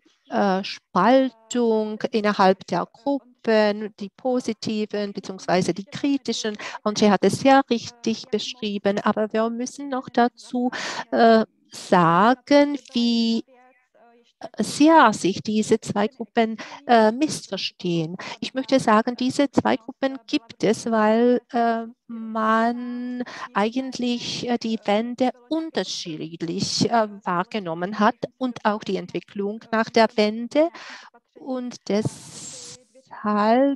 Spaltung innerhalb der Gruppen, die positiven bzw. die kritischen. Ondřej hat es sehr richtig beschrieben, aber wir müssen noch dazu sagen, wie sehr sich diese zwei Gruppen missverstehen. Ich möchte sagen, diese zwei Gruppen gibt es, weil man eigentlich die Wende unterschiedlich wahrgenommen hat und auch die Entwicklung nach der Wende. Und deshalb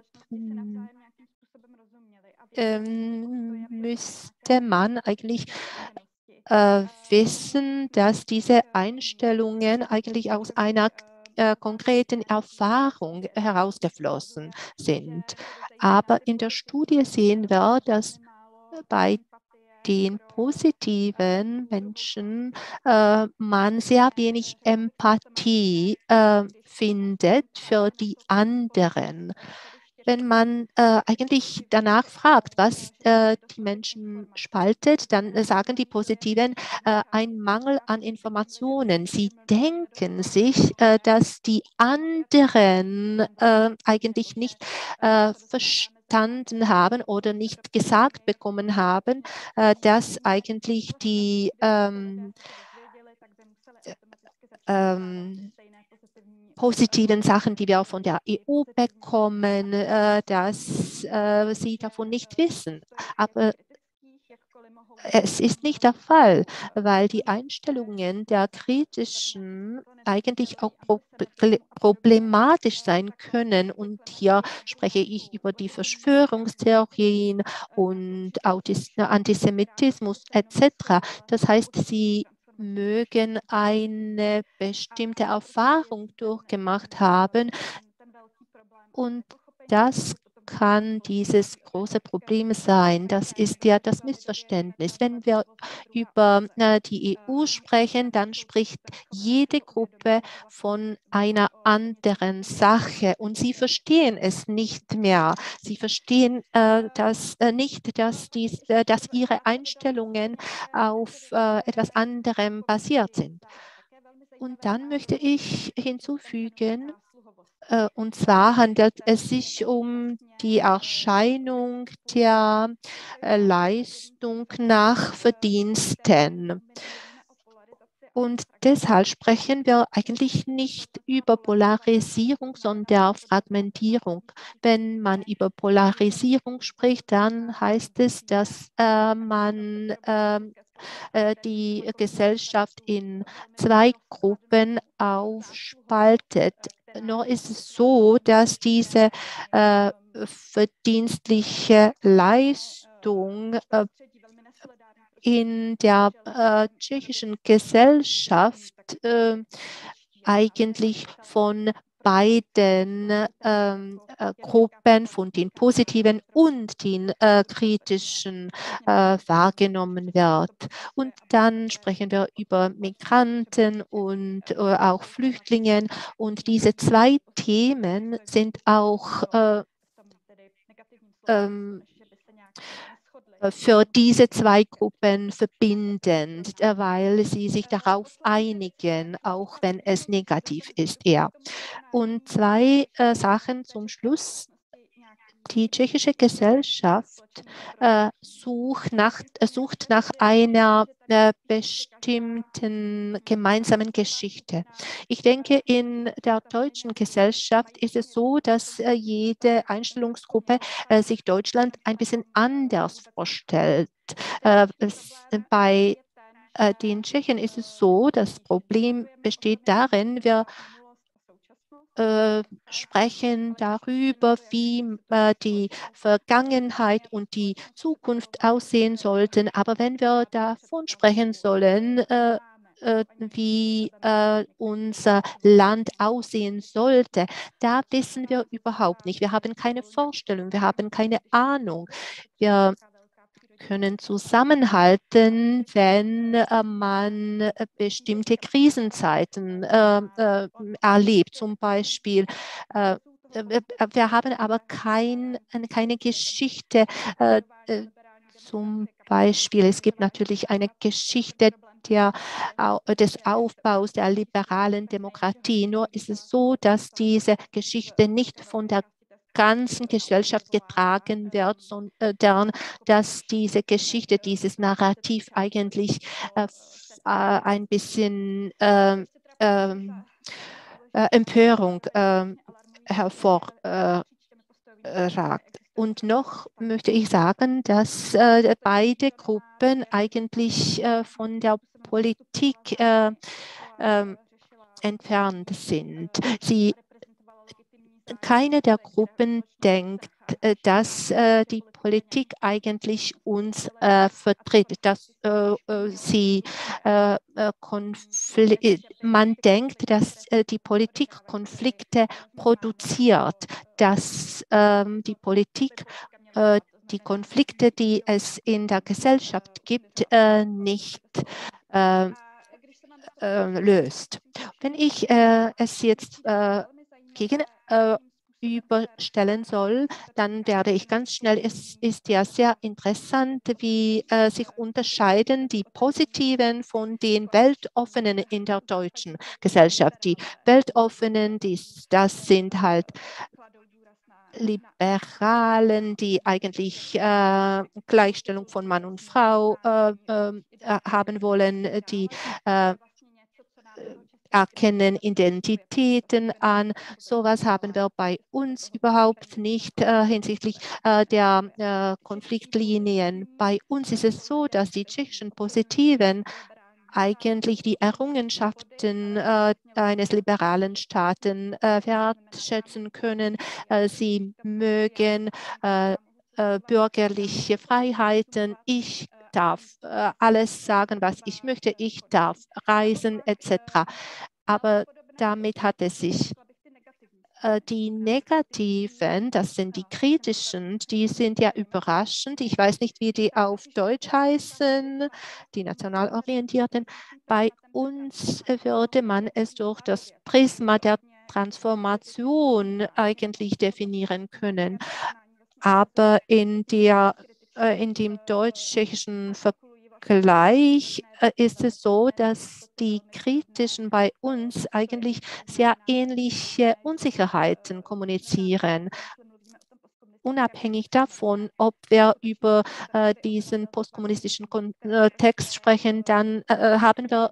müsste man eigentlich wissen, dass diese Einstellungen eigentlich aus einer konkreten Erfahrung herausgeflossen sind. Aber in der Studie sehen wir, dass bei den positiven Menschen man sehr wenig Empathie findet für die anderen. wenn man eigentlich danach fragt, was die Menschen spaltet, dann sagen die Positiven ein Mangel an Informationen. Sie denken sich, dass die anderen eigentlich nicht verstanden haben oder nicht gesagt bekommen haben, dass eigentlich die positiven Sachen, die wir von der EU bekommen, dass sie davon nicht wissen. Aber es ist nicht der Fall, weil die Einstellungen der Kritischen eigentlich auch problematisch sein können. Und hier spreche ich über die Verschwörungstheorien und Antisemitismus etc. Das heißt, sie mögen eine bestimmte Erfahrung durchgemacht haben und das kann dieses große Problem sein. Das ist ja das Missverständnis. Wenn wir über die EU sprechen, dann spricht jede Gruppe von einer anderen Sache und sie verstehen es nicht mehr. Sie verstehen nicht, dass ihre Einstellungen auf etwas anderem basiert sind. Und dann möchte ich hinzufügen, und zwar handelt es sich um die Erscheinung der Leistung nach Verdiensten. Und deshalb sprechen wir eigentlich nicht über Polarisierung, sondern Fragmentierung. Wenn man über Polarisierung spricht, dann heißt es, dass man die Gesellschaft in zwei Gruppen aufspaltet. Nur ist es so, dass diese verdienstliche Leistung in der tschechischen Gesellschaft eigentlich von beiden Gruppen, von den positiven und den kritischen wahrgenommen wird. Und dann sprechen wir über Migranten und auch Flüchtlinge. Und diese zwei Themen sind auch für diese zwei Gruppen verbindend, weil sie sich darauf einigen, auch wenn es negativ ist eher. Und zwei Sachen zum Schluss. Die tschechische Gesellschaft sucht nach einer bestimmten gemeinsamen Geschichte. Ich denke, in der deutschen Gesellschaft ist es so, dass jede Einstellungsgruppe sich Deutschland ein bisschen anders vorstellt. Bei den Tschechen ist es so, das Problem besteht darin, wir sprechen darüber, wie die Vergangenheit und die Zukunft aussehen sollten. Aber wenn wir davon sprechen sollen, wie unser Land aussehen sollte, da wissen wir überhaupt nicht. Wir haben keine Vorstellung, wir haben keine Ahnung. Wir können zusammenhalten, wenn man bestimmte Krisenzeiten erlebt. Zum Beispiel, wir haben aber keine Geschichte. Zum Beispiel, es gibt natürlich eine Geschichte des Aufbaus der liberalen Demokratie. Nur ist es so, dass diese Geschichte nicht von der ganzen Gesellschaft getragen wird, sondern dass diese Geschichte, dieses Narrativ eigentlich ein bisschen Empörung hervorragt. Und noch möchte ich sagen, dass beide Gruppen eigentlich von der Politik entfernt sind. Keine der Gruppen denkt, dass die Politik eigentlich uns vertritt, dass man denkt, dass die Politik Konflikte produziert, dass die Politik die Konflikte, die es in der Gesellschaft gibt, nicht löst. Wenn ich es jetzt gegenüberstellen soll, dann werde ich ganz schnell, es ist ja sehr interessant, wie sich unterscheiden die Positiven von den Weltoffenen in der deutschen Gesellschaft. Die Weltoffenen, das sind halt Liberalen, die eigentlich Gleichstellung von Mann und Frau haben wollen, die erkennen Identitäten an. Sowas haben wir bei uns überhaupt nicht hinsichtlich der Konfliktlinien. Bei uns ist es so, dass die tschechischen Positiven eigentlich die Errungenschaften eines liberalen Staaten wertschätzen können. Sie mögen bürgerliche Freiheiten. Ich darf alles sagen, was ich möchte. Ich darf reisen etc. Aber damit hat es sich die negativen, das sind die kritischen, die sind ja überraschend. Ich weiß nicht, wie die auf Deutsch heißen, die national orientierten. Bei uns würde man es durch das Prisma der Transformation eigentlich definieren können. Aber in dem deutsch-tschechischen Vergleich ist es so, dass die Kritischen bei uns eigentlich sehr ähnliche Unsicherheiten kommunizieren. Unabhängig davon, ob wir über diesen postkommunistischen Kontext sprechen, dann haben wir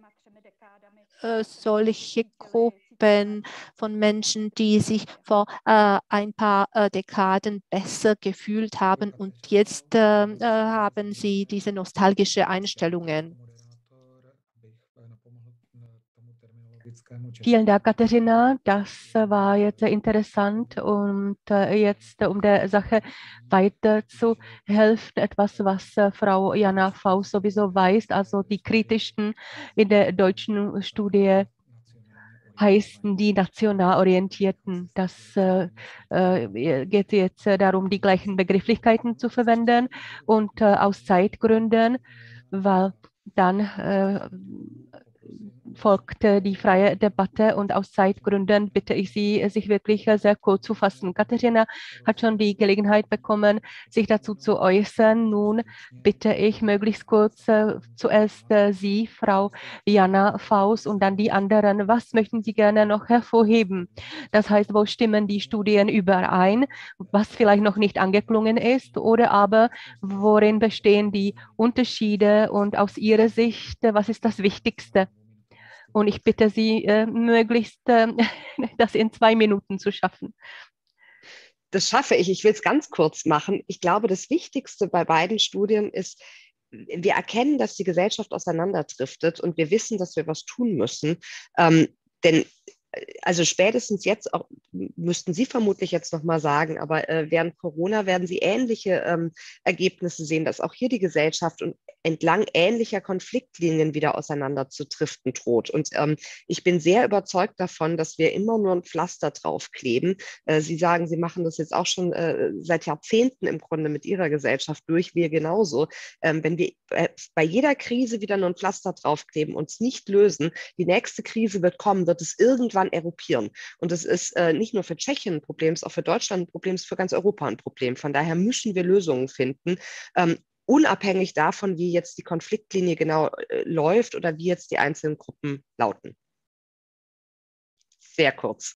solche Gruppen von Menschen, die sich vor ein paar Dekaden besser gefühlt haben und jetzt haben sie diese nostalgische Einstellungen. Vielen Dank, Katharina. Das war jetzt sehr interessant und jetzt, um der Sache weiterzuhelfen, etwas, was Frau Jana Faust sowieso weiß, also die kritischen in der deutschen Studie heißen die national orientierten. Das geht jetzt darum, die gleichen Begrifflichkeiten zu verwenden und aus Zeitgründen, weil dann folgt die freie Debatte und aus Zeitgründen bitte ich Sie, sich wirklich sehr kurz zu fassen. Katharina hat schon die Gelegenheit bekommen, sich dazu zu äußern. Nun bitte ich möglichst kurz zuerst Sie, Frau Jana Faust und dann die anderen. Was möchten Sie gerne noch hervorheben? Das heißt, wo stimmen die Studien überein, was vielleicht noch nicht angeklungen ist oder aber worin bestehen die Unterschiede und aus Ihrer Sicht, was ist das Wichtigste? Und ich bitte Sie, möglichst das in 2 Minuten zu schaffen. Das schaffe ich. Ich will es ganz kurz machen. Ich glaube, das Wichtigste bei beiden Studien ist, wir erkennen, dass die Gesellschaft auseinanderdriftet und wir wissen, dass wir was tun müssen. Denn also spätestens jetzt, auch müssten Sie vermutlich jetzt nochmal sagen, aber während Corona werden Sie ähnliche Ergebnisse sehen, dass auch hier die Gesellschaft und entlang ähnlicher Konfliktlinien wieder auseinanderzudriften droht. Und ich bin sehr überzeugt davon, dass wir immer nur ein Pflaster draufkleben. Sie sagen, Sie machen das jetzt auch schon seit Jahrzehnten im Grunde mit Ihrer Gesellschaft durch, wir genauso. Wenn wir bei jeder Krise wieder nur ein Pflaster draufkleben, uns nicht lösen, die nächste Krise wird kommen, wird es irgendwann eruppieren. Und das ist nicht nur für Tschechien ein Problem, es ist auch für Deutschland ein Problem, es ist für ganz Europa ein Problem. Von daher müssen wir Lösungen finden. Unabhängig davon, wie jetzt die Konfliktlinie genau läuft oder wie jetzt die einzelnen Gruppen lauten. Sehr kurz.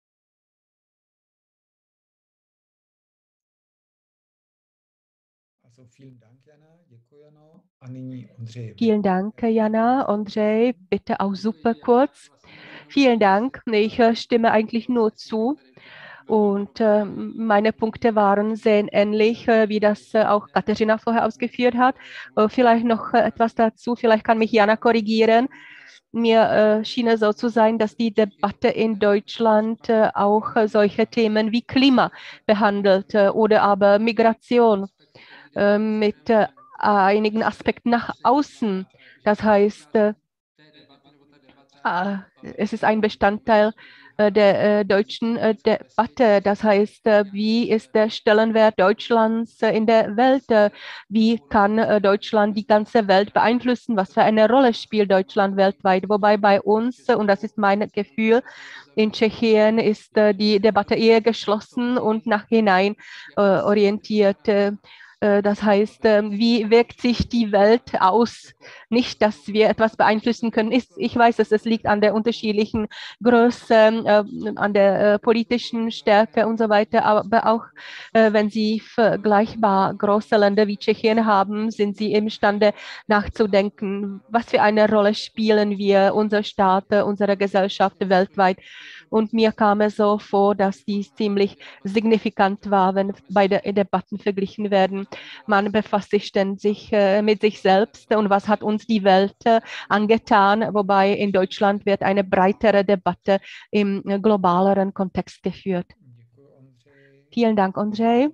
Also vielen Dank, Jana. Děkuji, Jano. A nyní Ondřej. Vielen Dank, Jana. Ondřej, bitte auch super kurz. Vielen Dank. Ich stimme eigentlich nur zu. Und meine Punkte waren sehr ähnlich, wie das auch Katharina vorher ausgeführt hat. Vielleicht noch etwas dazu, vielleicht kann mich Jana korrigieren. Mir schien es so zu sein, dass die Debatte in Deutschland auch solche Themen wie Klima behandelt oder aber Migration mit einigen Aspekten nach außen. Das heißt, es ist ein Bestandteil der deutschen Debatte. Das heißt, wie ist der Stellenwert Deutschlands in der Welt? Wie kann Deutschland die ganze Welt beeinflussen? Was für eine Rolle spielt Deutschland weltweit? Wobei bei uns, und das ist mein Gefühl, in Tschechien ist die Debatte eher geschlossen und nach hinein orientiert. Das heißt, wie wirkt sich die Welt aus? Nicht, dass wir etwas beeinflussen können. Ich weiß, dass es liegt an der unterschiedlichen Größe, an der politischen Stärke und so weiter. Aber auch wenn Sie vergleichbar große Länder wie Tschechien haben, sind Sie imstande nachzudenken, was für eine Rolle spielen wir, unser Staat, unsere Gesellschaft weltweit. Und mir kam es so vor, dass dies ziemlich signifikant war, wenn beide Debatten verglichen werden. Man befasst sich ständig mit sich selbst und was hat uns die Welt angetan, wobei in Deutschland wird eine breitere Debatte im globaleren Kontext geführt. Vielen Dank, Ondřej.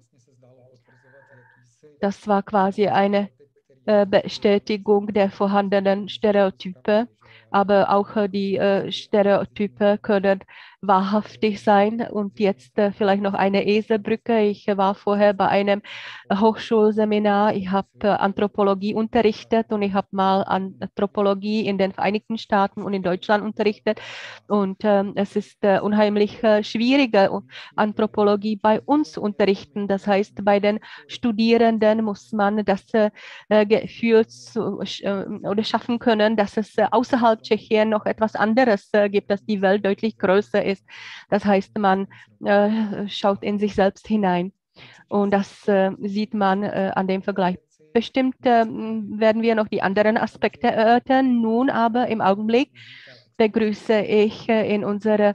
Das war quasi eine Bestätigung der vorhandenen Stereotype, aber auch die Stereotype können wahrhaftig sein. Und jetzt vielleicht noch eine Eselbrücke. Ich war vorher bei einem Hochschulseminar. Ich habe Anthropologie unterrichtet und ich habe mal Anthropologie in den Vereinigten Staaten und in Deutschland unterrichtet. Und es ist unheimlich schwieriger, Anthropologie bei uns zu unterrichten. Das heißt, bei den Studierenden muss man das Gefühl oder schaffen können, dass es außerhalb Tschechien noch etwas anderes gibt, dass die Welt deutlich größer ist. Das heißt, man schaut in sich selbst hinein. Und das sieht man an dem Vergleich. Bestimmt werden wir noch die anderen Aspekte erörtern. Nun aber im Augenblick begrüße ich in unserer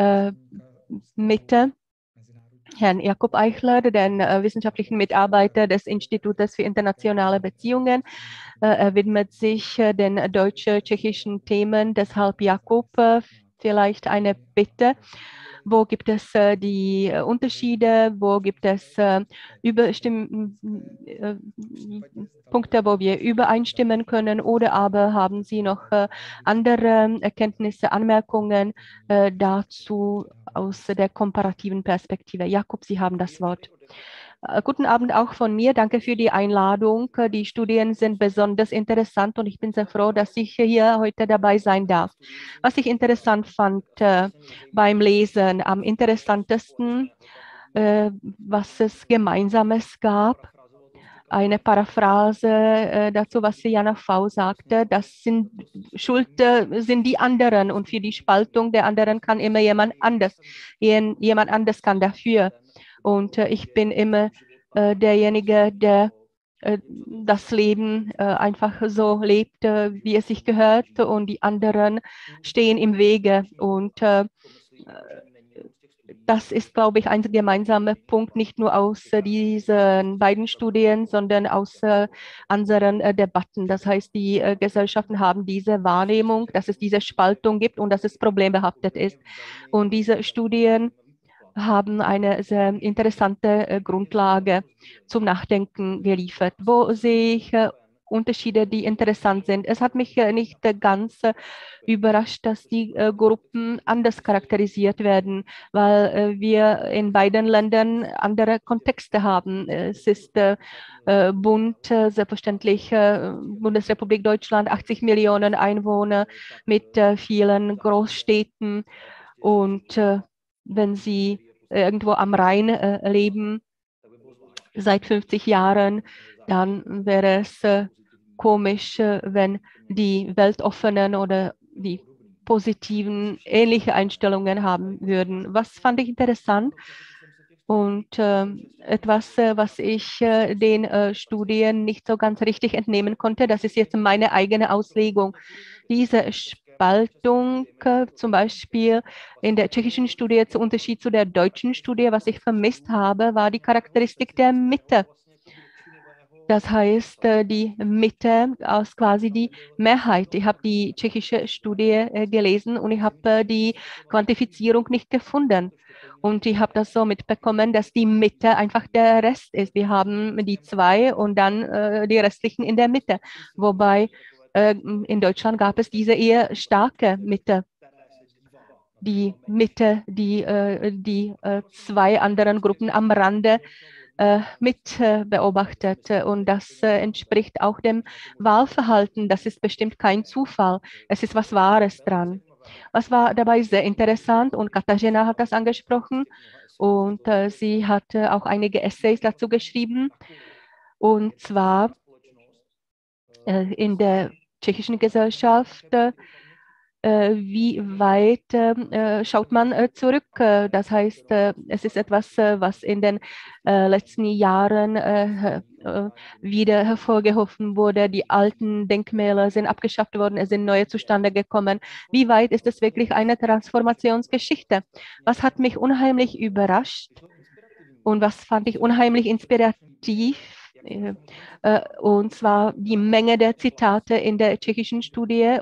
Mitte Herrn Jakob Eichler, den wissenschaftlichen Mitarbeiter des Institutes für internationale Beziehungen. Er widmet sich den deutsch-tschechischen Themen. Deshalb, Jakob, vielleicht eine Bitte. Wo gibt es die Unterschiede? Wo gibt es Punkte, wo wir übereinstimmen können? Oder aber haben Sie noch andere Erkenntnisse, Anmerkungen dazu aus der komparativen Perspektive? Jakob, Sie haben das Wort. Guten Abend auch von mir. Danke für die Einladung. Die Studien sind besonders interessant und ich bin sehr froh, dass ich hier heute dabei sein darf. Was ich interessant fand beim Lesen, am interessantesten, was es Gemeinsames gab, eine Paraphrase dazu, was Jana V. sagte, das sind Schuld sind die anderen und für die Spaltung der anderen kann immer jemand anders. Jemand anders kann dafür. Und ich bin immer derjenige, der das Leben einfach so lebt, wie es sich gehört, und die anderen stehen im Wege. Und das ist, glaube ich, ein gemeinsamer Punkt, nicht nur aus diesen beiden Studien, sondern aus anderen Debatten. Das heißt, die Gesellschaften haben diese Wahrnehmung, dass es diese Spaltung gibt und dass es problembehaftet ist. Und diese Studien haben eine sehr interessante Grundlage zum Nachdenken geliefert. Wo sehe ich Unterschiede, die interessant sind? Es hat mich nicht ganz überrascht, dass die Gruppen anders charakterisiert werden, weil wir in beiden Ländern andere Kontexte haben. Es ist bunt, selbstverständlich Bundesrepublik Deutschland, 80 Millionen Einwohner mit vielen Großstädten und wenn Sie irgendwo am Rhein leben seit 50 Jahren, dann wäre es komisch, wenn die Weltoffenen oder die positiven ähnliche Einstellungen haben würden. Was fand ich interessant? Und etwas, was ich den Studien nicht so ganz richtig entnehmen konnte, das ist jetzt meine eigene Auslegung. Diese Spaltung, zum Beispiel in der tschechischen Studie, zum Unterschied zu der deutschen Studie, was ich vermisst habe, war die Charakteristik der Mitte. Das heißt, die Mitte aus quasi die Mehrheit. Ich habe die tschechische Studie gelesen und ich habe die Quantifizierung nicht gefunden. Und ich habe das so mitbekommen, dass die Mitte einfach der Rest ist. Wir haben die zwei und dann die restlichen in der Mitte. Wobei in Deutschland gab es diese eher starke Mitte. die Mitte, die zwei anderen Gruppen am Rande mit beobachtet. Und das entspricht auch dem Wahlverhalten. Das ist bestimmt kein Zufall. Es ist was Wahres dran. Was war dabei sehr interessant, und Katharina hat das angesprochen, und sie hat auch einige Essays dazu geschrieben, und zwar in der tschechischen Gesellschaft, wie weit schaut man zurück? Das heißt, es ist etwas, was in den letzten Jahren wieder hervorgehoben wurde. Die alten Denkmäler sind abgeschafft worden, es sind neue zustande gekommen. Wie weit ist es wirklich eine Transformationsgeschichte? Was hat mich unheimlich überrascht und was fand ich unheimlich inspirativ? Und zwar die Menge der Zitate in der tschechischen Studie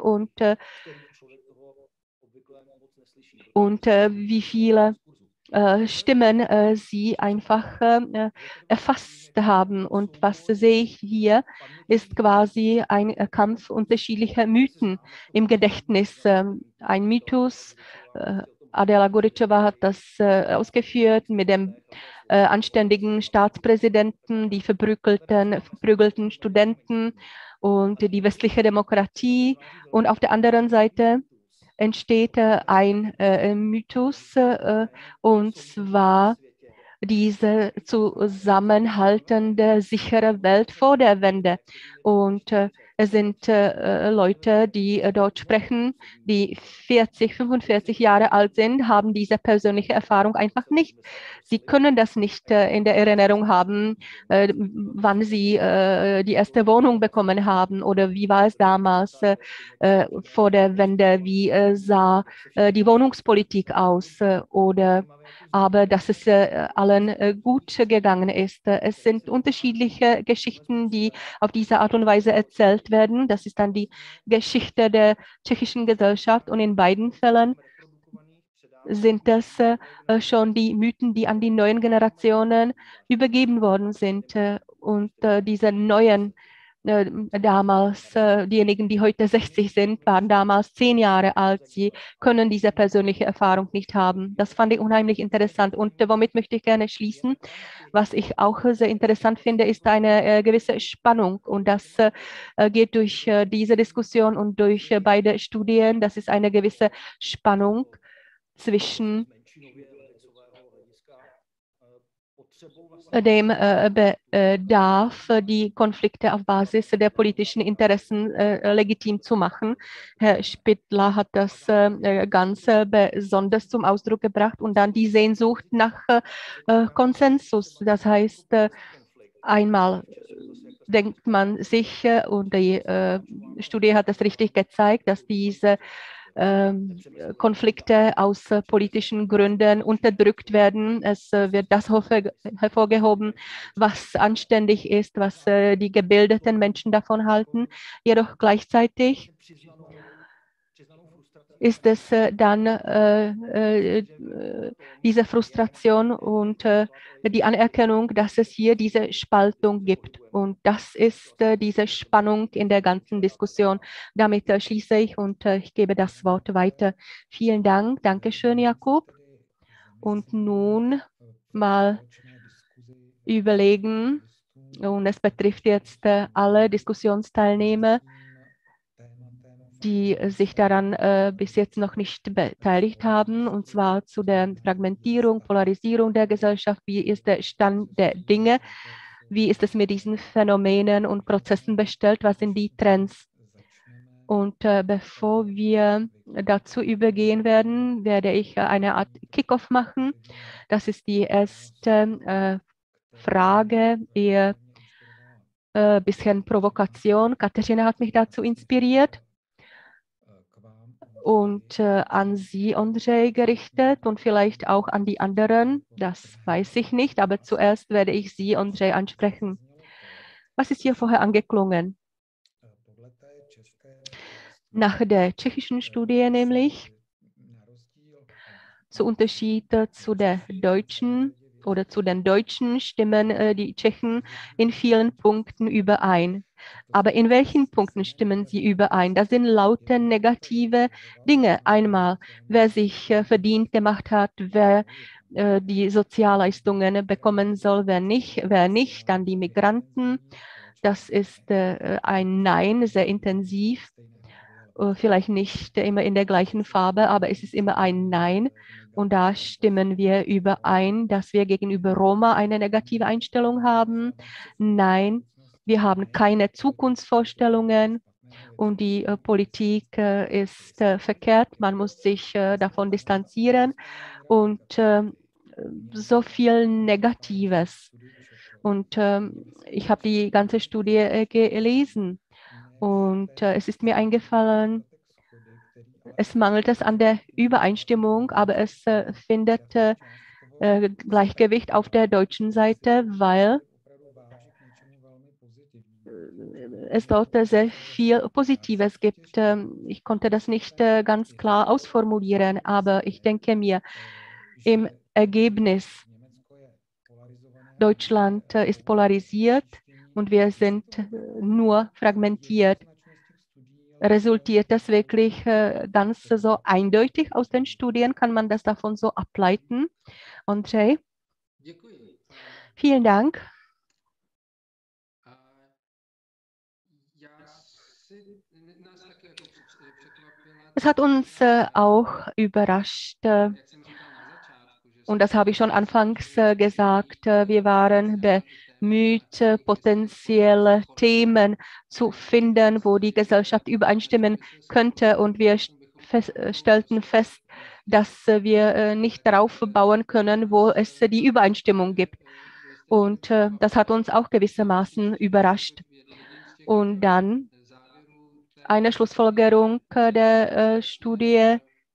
und wie viele Stimmen sie einfach erfasst haben. Und was sehe ich hier, ist quasi ein Kampf unterschiedlicher Mythen im Gedächtnis. Ein Mythos, Adela Goričová hat das ausgeführt mit dem anständigen Staatspräsidenten, die verprügelten Studenten und die westliche Demokratie. Und auf der anderen Seite entsteht ein Mythos, und zwar diese zusammenhaltende, sichere Welt vor der Wende. Und es sind Leute, die dort sprechen, die 40, 45 Jahre alt sind, haben diese persönliche Erfahrung einfach nicht. Sie können das nicht in der Erinnerung haben, wann sie die erste Wohnung bekommen haben oder wie war es damals vor der Wende, wie sah die Wohnungspolitik aus aber dass es allen gut gegangen ist. Es sind unterschiedliche Geschichten, die auf diese Art und Weise erzählt werden. Das ist dann die Geschichte der tschechischen Gesellschaft, und in beiden Fällen sind das schon die Mythen, die an die neuen Generationen übergeben worden sind. Und diese neuen damals, diejenigen, die heute 60 sind, waren damals 10 Jahre alt. Sie können diese persönliche Erfahrung nicht haben. Das fand ich unheimlich interessant. Und womit möchte ich gerne schließen? Was ich auch sehr interessant finde, ist eine gewisse Spannung. Und das geht durch diese Diskussion und durch beide Studien. Das ist eine gewisse Spannung zwischen dem Bedarf, die Konflikte auf Basis der politischen Interessen legitim zu machen. Herr Spittler hat das ganz besonders zum Ausdruck gebracht, und dann die Sehnsucht nach Konsensus. Das heißt, einmal denkt man sich, und die Studie hat das richtig gezeigt, dass diese Konflikte aus politischen Gründen unterdrückt werden. Es wird das hervorgehoben, was anständig ist, was die gebildeten Menschen davon halten. Jedoch gleichzeitig ist es dann diese Frustration und die Anerkennung, dass es hier diese Spaltung gibt. Und das ist diese Spannung in der ganzen Diskussion. Damit schließe ich und ich gebe das Wort weiter. Vielen Dank. Dankeschön, Jakub. Und nun mal überlegen, und es betrifft jetzt alle Diskussionsteilnehmer, die sich daran bis jetzt noch nicht beteiligt haben, und zwar zu der Fragmentierung, Polarisierung der Gesellschaft. Wie ist der Stand der Dinge? Wie ist es mit diesen Phänomenen und Prozessen bestellt? Was sind die Trends? Und bevor wir dazu übergehen werden, werde ich eine Art Kickoff machen. Das ist die erste Frage, eher ein bisschen Provokation. Katharina hat mich dazu inspiriert. Und an Sie, Ondřej, gerichtet und vielleicht auch an die anderen, das weiß ich nicht, aber zuerst werde ich Sie, Ondřej, ansprechen. Was ist hier vorher angeklungen? Nach der tschechischen Studie nämlich, zu Unterschied zu der deutschen oder zu den Deutschen stimmen die Tschechen in vielen Punkten überein. Aber in welchen Punkten stimmen Sie überein? Das sind lauter negative Dinge. Einmal, wer sich verdient gemacht hat, wer die Sozialleistungen bekommen soll, wer nicht, dann die Migranten. Das ist ein Nein, sehr intensiv. Vielleicht nicht immer in der gleichen Farbe, aber es ist immer ein Nein. Und da stimmen wir überein, dass wir gegenüber Roma eine negative Einstellung haben. Nein, wir haben keine Zukunftsvorstellungen und die Politik ist verkehrt. Man muss sich davon distanzieren und so viel Negatives. Und ich habe die ganze Studie gelesen. Und es ist mir eingefallen, es mangelt es an der Übereinstimmung, aber es findet Gleichgewicht auf der deutschen Seite, weil es dort sehr viel Positives gibt. Ich konnte das nicht ganz klar ausformulieren, aber ich denke mir, im Ergebnis, Deutschland ist polarisiert und wir sind nur fragmentiert. Resultiert das wirklich ganz so eindeutig aus den Studien? Kann man das davon so ableiten? Ondřej? Vielen Dank. Es hat uns auch überrascht, und das habe ich schon anfangs gesagt, wir waren bemüht, potenzielle Themen zu finden, wo die Gesellschaft übereinstimmen könnte. Und wir stellten fest, dass wir nicht darauf bauen können, wo es die Übereinstimmung gibt. Und das hat uns auch gewissermaßen überrascht. Und dann eine Schlussfolgerung der Studie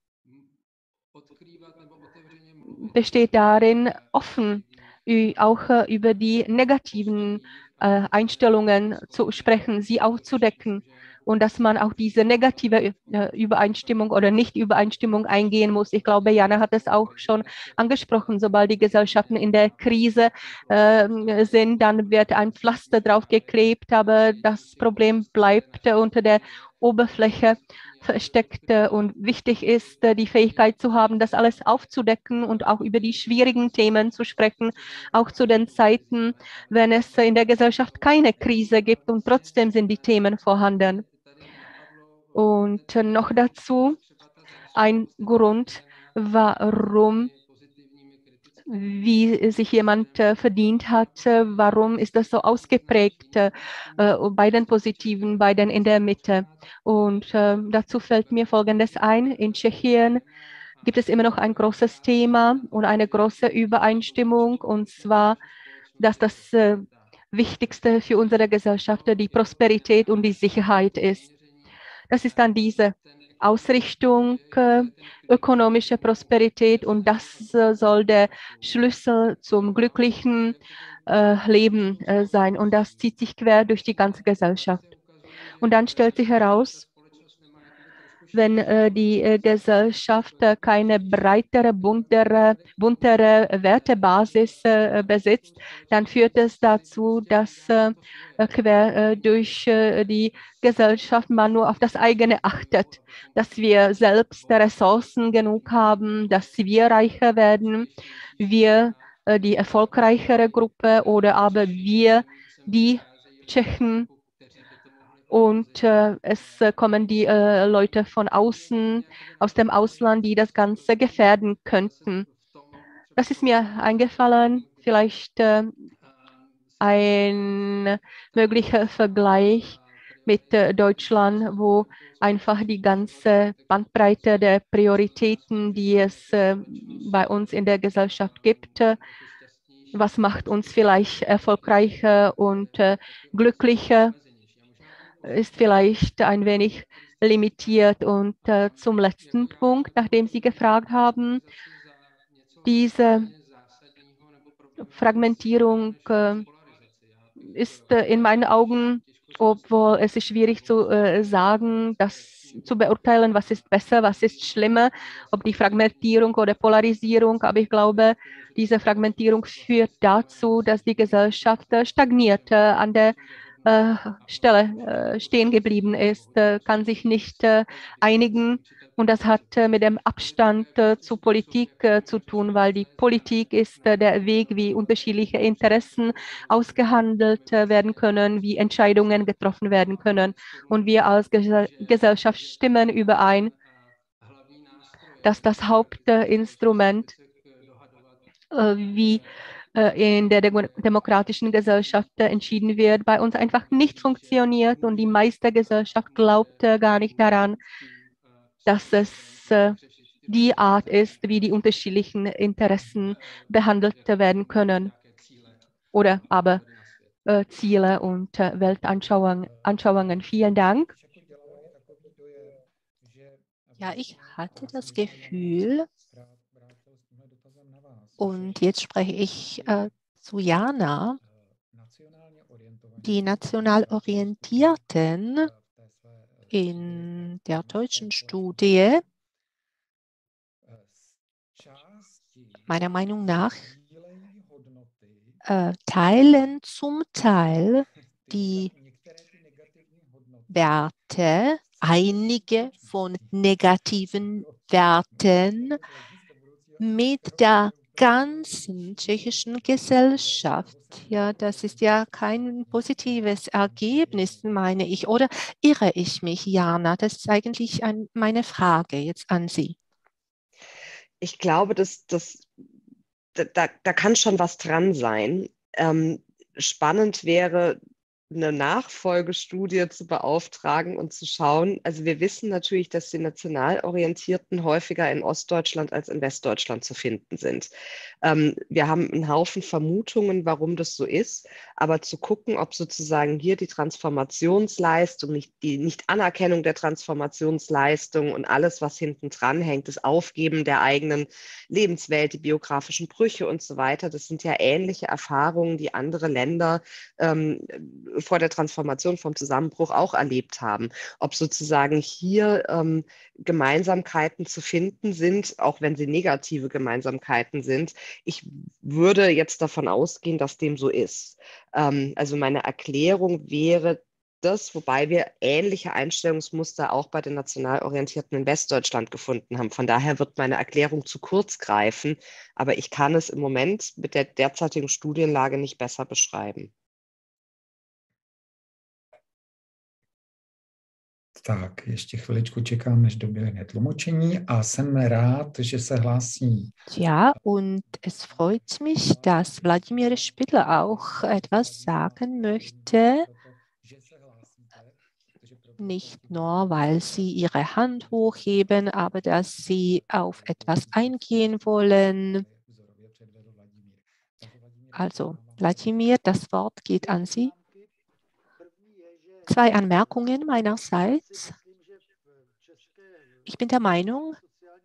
besteht darin, offen auch über die negativen Einstellungen zu sprechen, sie aufzudecken und dass man auch diese negative Übereinstimmung oder Nicht-Übereinstimmung eingehen muss. Ich glaube, Jana hat es auch schon angesprochen, sobald die Gesellschaften in der Krise sind, dann wird ein Pflaster draufgeklebt, aber das Problem bleibt unter der Oberfläche versteckt und wichtig ist, die Fähigkeit zu haben, das alles aufzudecken und auch über die schwierigen Themen zu sprechen, auch zu den Zeiten, wenn es in der Gesellschaft keine Krise gibt und trotzdem sind die Themen vorhanden. Und noch dazu ein Grund, warum wie sich jemand verdient hat, warum ist das so ausgeprägt bei den Positiven, bei den in der Mitte. Und dazu fällt mir Folgendes ein. In Tschechien gibt es immer noch ein großes Thema und eine große Übereinstimmung, und zwar, dass das Wichtigste für unsere Gesellschaft die Prosperität und die Sicherheit ist. Das ist dann diese Ausrichtung, ökonomische Prosperität, und das soll der Schlüssel zum glücklichen Leben sein. Und das zieht sich quer durch die ganze Gesellschaft. Und dann stellt sich heraus, wenn die Gesellschaft keine breitere, buntere Wertebasis besitzt, dann führt es dazu, dass quer durch die Gesellschaft man nur auf das eigene achtet, dass wir selbst Ressourcen genug haben, dass wir reicher werden, wir die erfolgreichere Gruppe oder aber wir die Tschechen. Und es kommen die Leute von außen, aus dem Ausland, die das Ganze gefährden könnten. Das ist mir eingefallen, vielleicht ein möglicher Vergleich mit Deutschland, wo einfach die ganze Bandbreite der Prioritäten, die es bei uns in der Gesellschaft gibt, was macht uns vielleicht erfolgreicher und glücklicher, ist vielleicht ein wenig limitiert. Und zum letzten Punkt, nachdem Sie gefragt haben, diese Fragmentierung ist in meinen Augen, obwohl es ist schwierig zu sagen, das zu beurteilen, was ist besser, was ist schlimmer, ob die Fragmentierung oder Polarisierung, aber ich glaube, diese Fragmentierung führt dazu, dass die Gesellschaft stagniert an der Stelle stehen geblieben ist, kann sich nicht einigen. Und das hat mit dem Abstand zur Politik zu tun, weil die Politik ist der Weg, wie unterschiedliche Interessen ausgehandelt werden können, wie Entscheidungen getroffen werden können. Und wir als Gesellschaft stimmen überein, dass das Hauptinstrument, wie in der demokratischen Gesellschaft entschieden wird, bei uns einfach nicht funktioniert und die meiste Gesellschaft glaubt gar nicht daran, dass es die Art ist, wie die unterschiedlichen Interessen behandelt werden können oder aber Ziele und Weltanschauungen. Vielen Dank. Ja, ich hatte das Gefühl, und jetzt spreche ich zu Jana, die national Orientierten in der deutschen Studie meiner Meinung nach teilen zum Teil die Werte, einige von negativen Werten mit der ganzen tschechischen Gesellschaft. Ja, das ist ja kein positives Ergebnis, meine ich. Oder irre ich mich, Jana? Das ist eigentlich meine Frage jetzt an Sie. Ich glaube, da kann schon was dran sein. Spannend wäre, eine Nachfolgestudie zu beauftragen und zu schauen. Also wir wissen natürlich, dass die national Orientierten häufiger in Ostdeutschland als in Westdeutschland zu finden sind. Wir haben einen Haufen Vermutungen, warum das so ist, aber zu gucken, ob sozusagen hier die Transformationsleistung, die Nicht-Anerkennung der Transformationsleistung und alles, was hinten dran hängt, das Aufgeben der eigenen Lebenswelt, die biografischen Brüche und so weiter, das sind ja ähnliche Erfahrungen, die andere Länder vor der Transformation, vom Zusammenbruch auch erlebt haben. Ob sozusagen hier Gemeinsamkeiten zu finden sind, auch wenn sie negative Gemeinsamkeiten sind. Ich würde jetzt davon ausgehen, dass dem so ist. Also meine Erklärung wäre das, wobei wir ähnliche Einstellungsmuster auch bei den national Orientierten in Westdeutschland gefunden haben. Von daher wird meine Erklärung zu kurz greifen, aber ich kann es im Moment mit der derzeitigen Studienlage nicht besser beschreiben. Tak, ještě chviličku čekám, než doběhne tlumočení a jsem rád, že se hlásí. Ja, und es freut mich, dass Wladimir Spitler auch etwas sagen möchte, nicht nur, weil Sie Ihre Hand hochheben, aber dass Sie auf etwas eingehen wollen. Also, Wladimir, das Wort geht an Sie. 2 Anmerkungen meinerseits. Ich bin der Meinung,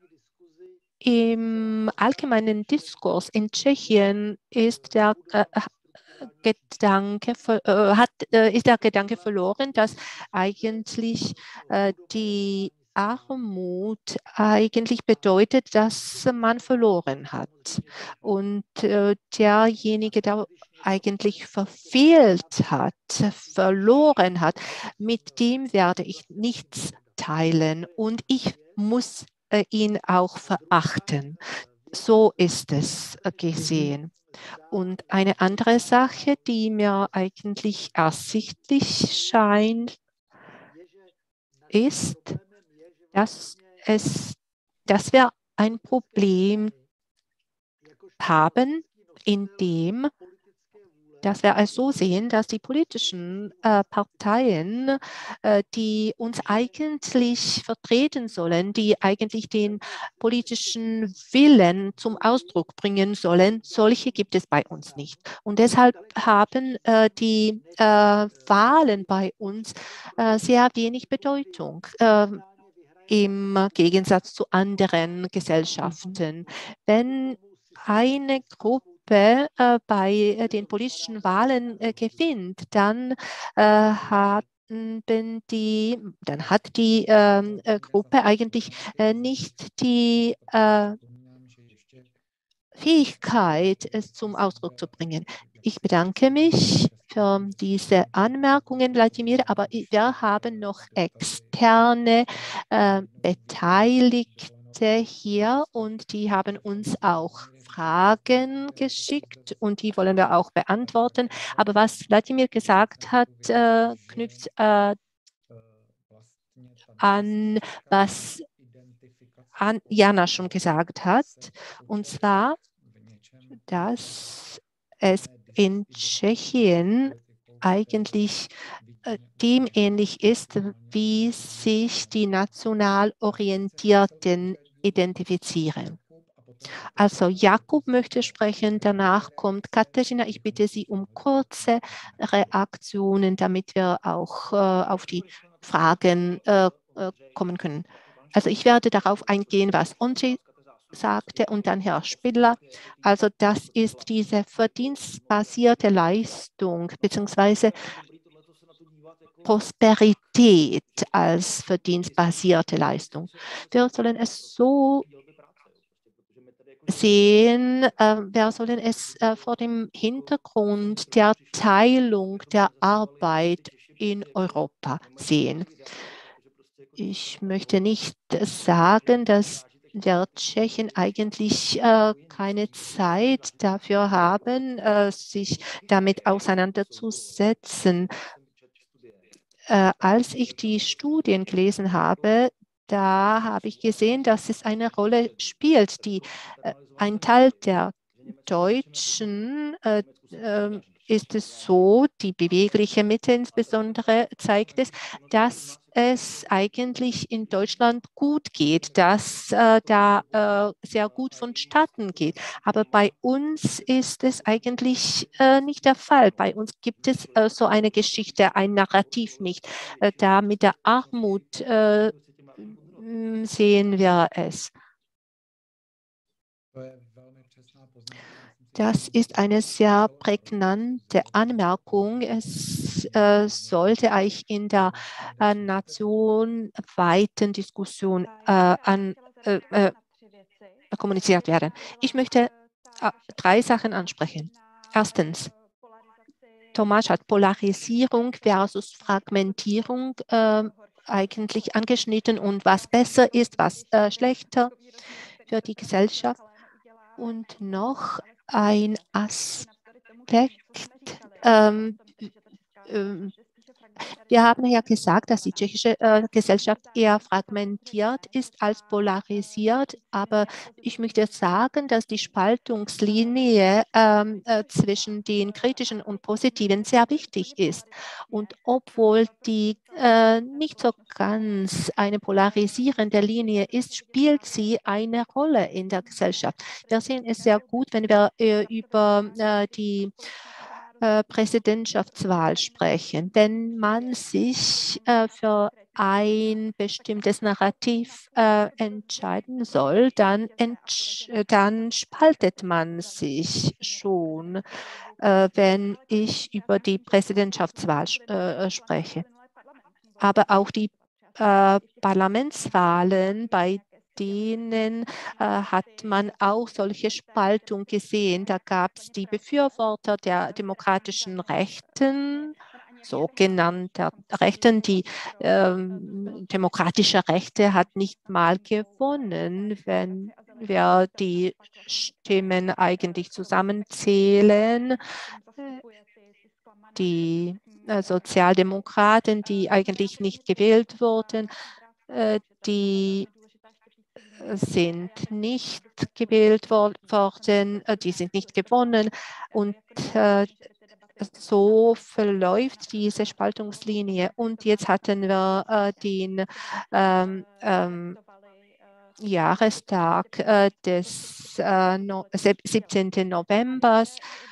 im allgemeinen Diskurs in Tschechien ist der Gedanke verloren, dass eigentlich die Armut eigentlich bedeutet, dass man verloren hat. Und derjenige, der eigentlich verfehlt hat, verloren hat, mit dem werde ich nichts teilen und ich muss ihn auch verachten. So ist es gesehen. Und eine andere Sache, die mir eigentlich ersichtlich scheint, ist, dass wir ein Problem haben, dass wir es so sehen, dass die politischen Parteien, die uns eigentlich vertreten sollen, die eigentlich den politischen Willen zum Ausdruck bringen sollen, solche gibt es bei uns nicht. Und deshalb haben die Wahlen bei uns sehr wenig Bedeutung. Im Gegensatz zu anderen Gesellschaften. Wenn eine Gruppe bei den politischen Wahlen gewinnt, dann hat die Gruppe eigentlich nicht die Fähigkeit, es zum Ausdruck zu bringen. Ich bedanke mich für diese Anmerkungen, Wladimir, aber wir haben noch externe Beteiligte hier und die haben uns auch Fragen geschickt und die wollen wir auch beantworten. Aber was Wladimir gesagt hat, knüpft an, was Jana schon gesagt hat, und zwar, dass es in Tschechien eigentlich dem ähnlich ist, wie sich die national Orientierten identifizieren. Also Jakub möchte sprechen, danach kommt Katharina. Ich bitte Sie um kurze Reaktionen, damit wir auch auf die Fragen kommen können. Also ich werde darauf eingehen, was Ondřej sagte und dann Herr Spindler. Also das ist diese verdienstbasierte Leistung bzw. Prosperität als verdienstbasierte Leistung. Wir sollen es so sehen, wir sollen es vor dem Hintergrund der Teilung der Arbeit in Europa sehen. Ich möchte nicht sagen, dass wir Tschechen eigentlich keine Zeit dafür haben, sich damit auseinanderzusetzen. Als ich die Studien gelesen habe, da habe ich gesehen, dass es eine Rolle spielt. Ein Teil der Deutschen ist es so, die bewegliche Mitte insbesondere zeigt es, dass es eigentlich in Deutschland gut geht, dass da sehr gut vonstatten geht. Aber bei uns ist es eigentlich nicht der Fall. Bei uns gibt es so eine Geschichte, ein Narrativ nicht. Da mit der Armut sehen wir es. Das ist eine sehr prägnante Anmerkung. Es sollte eigentlich in der nationweiten Diskussion kommuniziert werden. Ich möchte 3 Sachen ansprechen. Erstens, Tomáš hat Polarisierung versus Fragmentierung eigentlich angeschnitten und was besser ist, was schlechter für die Gesellschaft. Und noch ein Aspekt. Wir haben ja gesagt, dass die tschechische Gesellschaft eher fragmentiert ist als polarisiert. Aber ich möchte sagen, dass die Spaltungslinie zwischen den kritischen und positiven sehr wichtig ist. Und obwohl die nicht so ganz eine polarisierende Linie ist, spielt sie eine Rolle in der Gesellschaft. Wir sehen es sehr gut, wenn wir über die Präsidentschaftswahl sprechen. Wenn man sich für ein bestimmtes Narrativ entscheiden soll, dann spaltet man sich schon, wenn ich über die Präsidentschaftswahl spreche. Aber auch die Parlamentswahlen, bei denen hat man auch solche Spaltung gesehen. Da gab es die Befürworter der demokratischen Rechten, sogenannte Rechten. Die demokratische Rechte hat nicht mal gewonnen, wenn wir die Stimmen eigentlich zusammenzählen. Die Sozialdemokraten, die eigentlich nicht gewählt wurden, die sind nicht gewählt worden, die sind nicht gewonnen und so verläuft diese Spaltungslinie. Und jetzt hatten wir den Jahrestag des 17. November.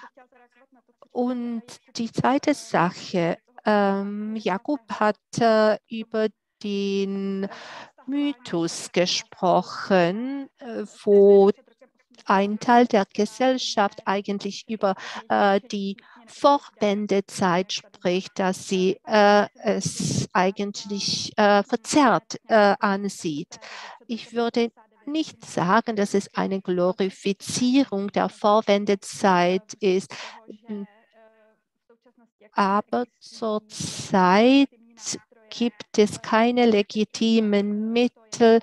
Und die zweite Sache, Jakub hat über den Mythos gesprochen, wo ein Teil der Gesellschaft eigentlich über die Vorwendezeit spricht, dass sie es eigentlich verzerrt ansieht. Ich würde nicht sagen, dass es eine Glorifizierung der Vorwendezeit ist, aber zurzeit gibt es keine legitimen Mittel,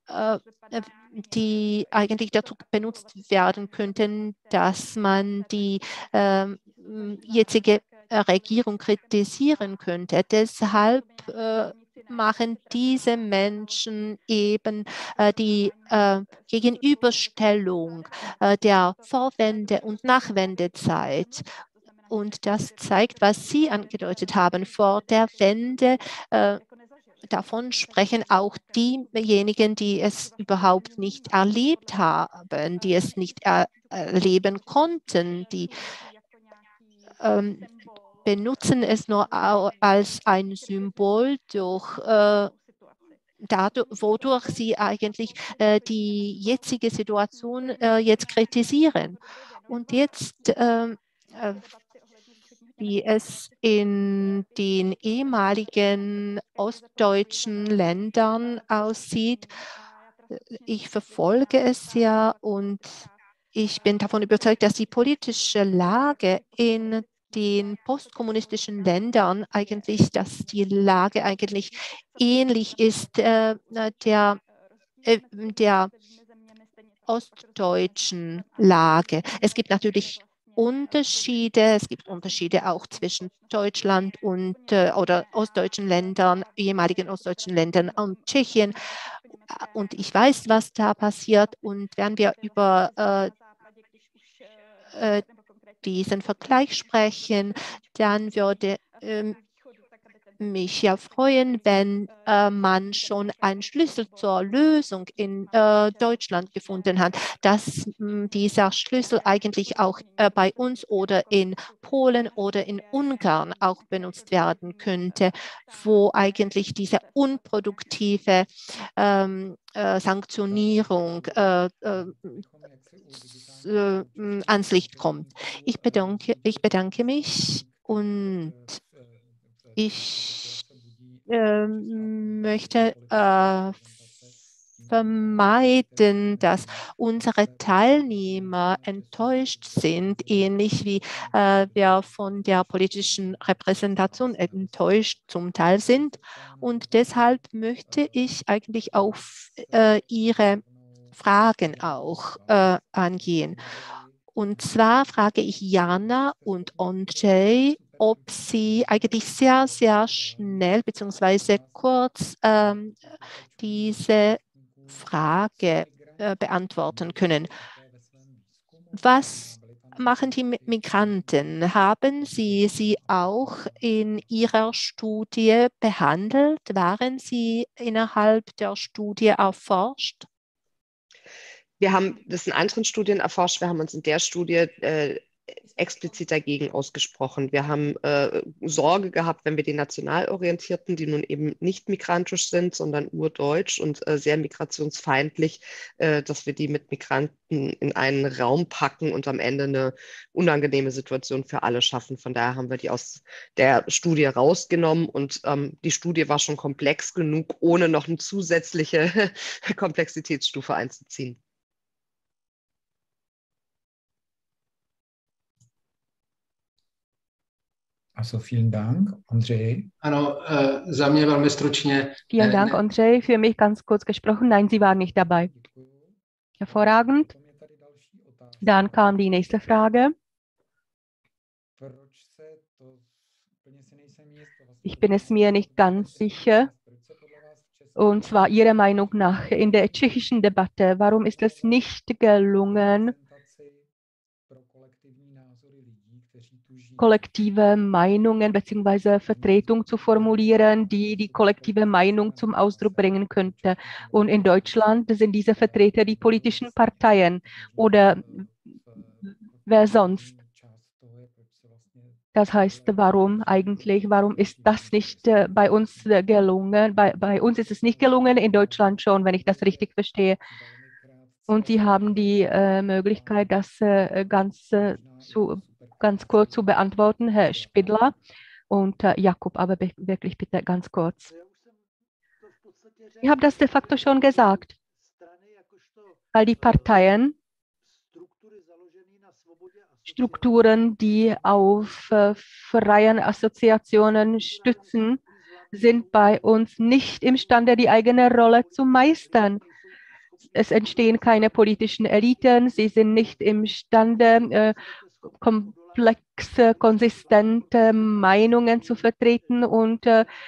die eigentlich dazu benutzt werden könnten, dass man die jetzige Regierung kritisieren könnte. Deshalb machen diese Menschen eben die Gegenüberstellung der Vorwende- und Nachwendezeit. Und das zeigt, was Sie angedeutet haben. Vor der Wende davon sprechen auch diejenigen, die es überhaupt nicht erlebt haben, die es nicht erleben konnten, die benutzen es nur als ein Symbol, wodurch sie eigentlich die jetzige Situation jetzt kritisieren. Und jetzt wie es in den ehemaligen ostdeutschen Ländern aussieht. Ich verfolge es ja und ich bin davon überzeugt, dass die politische Lage in den postkommunistischen Ländern dass die Lage eigentlich ähnlich ist der ostdeutschen Lage. Es gibt natürlich Unterschiede. Es gibt Unterschiede auch zwischen Deutschland und oder ostdeutschen Ländern, ehemaligen ostdeutschen Ländern und Tschechien. Und ich weiß, was da passiert. Und wenn wir über diesen Vergleich sprechen, dann würde mich ja freuen, wenn man schon einen Schlüssel zur Lösung in Deutschland gefunden hat, dass dieser Schlüssel eigentlich auch bei uns oder in Polen oder in Ungarn auch benutzt werden könnte, wo eigentlich diese unproduktive Sanktionierung ans Licht kommt. Ich bedanke mich und ich möchte vermeiden, dass unsere Teilnehmer enttäuscht sind, ähnlich wie wir von der politischen Repräsentation enttäuscht zum Teil sind. Und deshalb möchte ich eigentlich auf Ihre Fragen auch angehen. Und zwar frage ich Jana und Andrzej, ob sie eigentlich sehr, sehr schnell bzw. kurz diese Frage beantworten können. Was machen die Migranten? Haben Sie sie auch in Ihrer Studie behandelt? Waren Sie innerhalb der Studie erforscht? Wir haben das in anderen Studien erforscht. Wir haben uns in der Studie explizit dagegen ausgesprochen. Wir haben Sorge gehabt, wenn wir die national orientierten, die nun eben nicht migrantisch sind, sondern urdeutsch und sehr migrationsfeindlich, dass wir die mit Migranten in einen Raum packen und am Ende eine unangenehme Situation für alle schaffen. Von daher haben wir die aus der Studie rausgenommen und die Studie war schon komplex genug, ohne noch eine zusätzliche Komplexitätsstufe einzuziehen. Also vielen Dank, Andrzej. Ano, za mě velmi stručně. Vielen Dank, Andrzej. Für mich ganz kurz gesprochen. Nein, Sie waren nicht dabei. Hervorragend. Dann kam die nächste Frage. Ich bin es mir nicht ganz sicher. Und zwar Ihrer Meinung nach in der tschechischen Debatte, warum ist es nicht gelungen, kollektive Meinungen bzw. Vertretung zu formulieren, die die kollektive Meinung zum Ausdruck bringen könnte. Und in Deutschland sind diese Vertreter die politischen Parteien oder wer sonst? Das heißt, warum ist das nicht bei uns gelungen? Bei uns ist es nicht gelungen, in Deutschland schon, wenn ich das richtig verstehe. Und Sie haben die Möglichkeit, das ganz kurz zu beantworten, Herr Spidler und Jakub, aber wirklich bitte ganz kurz. Ich habe das de facto schon gesagt. weil die Parteien Strukturen, die auf freien Assoziationen stützen, sind bei uns nicht imstande, die eigene Rolle zu meistern. Es entstehen keine politischen Eliten, sie sind nicht imstande, komplexe, konsistente Meinungen zu vertreten und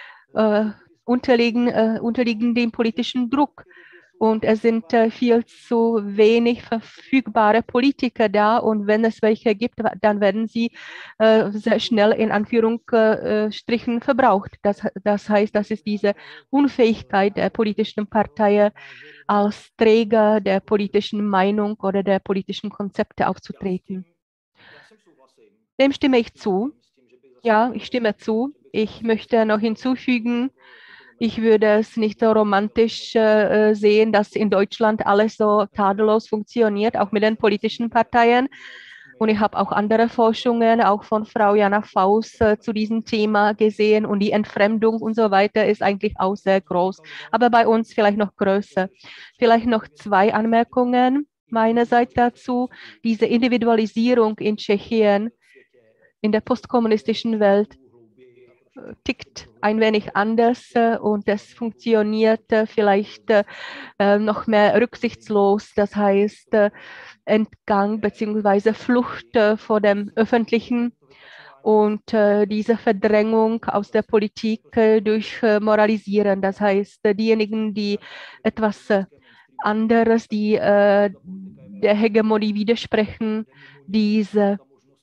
unterliegen dem politischen Druck. Und es sind viel zu wenig verfügbare Politiker da. Und wenn es welche gibt, dann werden sie sehr schnell in Anführungsstrichen verbraucht. Das heißt, das ist diese Unfähigkeit der politischen Partei, als Träger der politischen Meinung oder der politischen Konzepte aufzutreten. Dem stimme ich zu. Ja, ich stimme zu. Ich möchte noch hinzufügen, ich würde es nicht so romantisch sehen, dass in Deutschland alles so tadellos funktioniert, auch mit den politischen Parteien. Und ich habe auch andere Forschungen, auch von Frau Jana Faust, zu diesem Thema gesehen. Und die Entfremdung und so weiter ist eigentlich auch sehr groß, aber bei uns vielleicht noch größer. Vielleicht noch 2 Anmerkungen meinerseits dazu. Diese Individualisierung in Tschechien, in der postkommunistischen Welt, tickt ein wenig anders und das funktioniert vielleicht noch mehr rücksichtslos. Das heißt Entgang bzw. Flucht vor dem Öffentlichen und diese Verdrängung aus der Politik durch Moralisieren. Das heißt, diejenigen, die etwas anderes, die der Hegemonie widersprechen, diese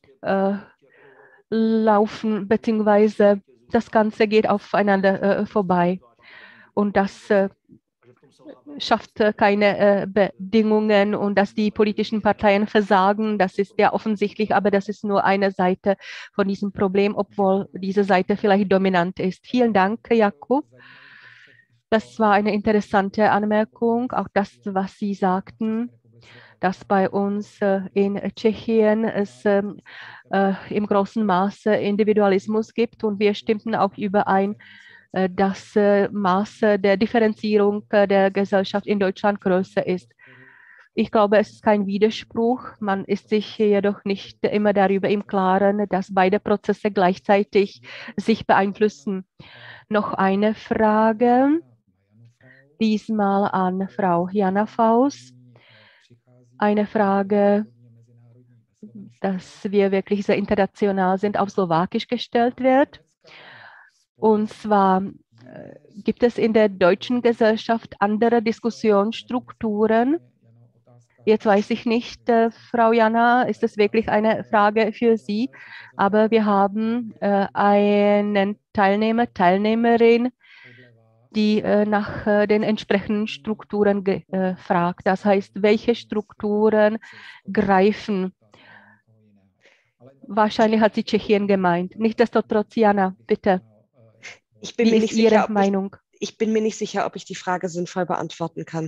laufen bzw. das Ganze geht aufeinander vorbei. Und das schafft keine Bedingungen und dass die politischen Parteien versagen, das ist ja offensichtlich, aber das ist nur eine Seite von diesem Problem, obwohl diese Seite vielleicht dominant ist. Vielen Dank, Jakub. Das war eine interessante Anmerkung, auch das, was Sie sagten, dass bei uns in Tschechien es im großen Maße Individualismus gibt und wir stimmten auch überein, dass Maß der Differenzierung der Gesellschaft in Deutschland größer ist. Ich glaube, es ist kein Widerspruch. Man ist sich jedoch nicht immer darüber im Klaren, dass beide Prozesse gleichzeitig sich beeinflussen. Noch eine Frage, diesmal an Frau Jana Faust. Eine Frage, dass wir wirklich sehr international sind, auf Slowakisch gestellt wird. Und zwar gibt es in der deutschen Gesellschaft andere Diskussionsstrukturen. Jetzt weiß ich nicht, Frau Jana, ist das wirklich eine Frage für Sie? Aber wir haben einen Teilnehmerin, die nach den entsprechenden Strukturen fragt. Das heißt, welche Strukturen greifen? Wahrscheinlich hat sie Tschechien gemeint. Nichtsdestotrotz, Jana, bitte. Wie ist Ihre Meinung? Ich bin mir nicht sicher, ob ich die Frage sinnvoll beantworten kann.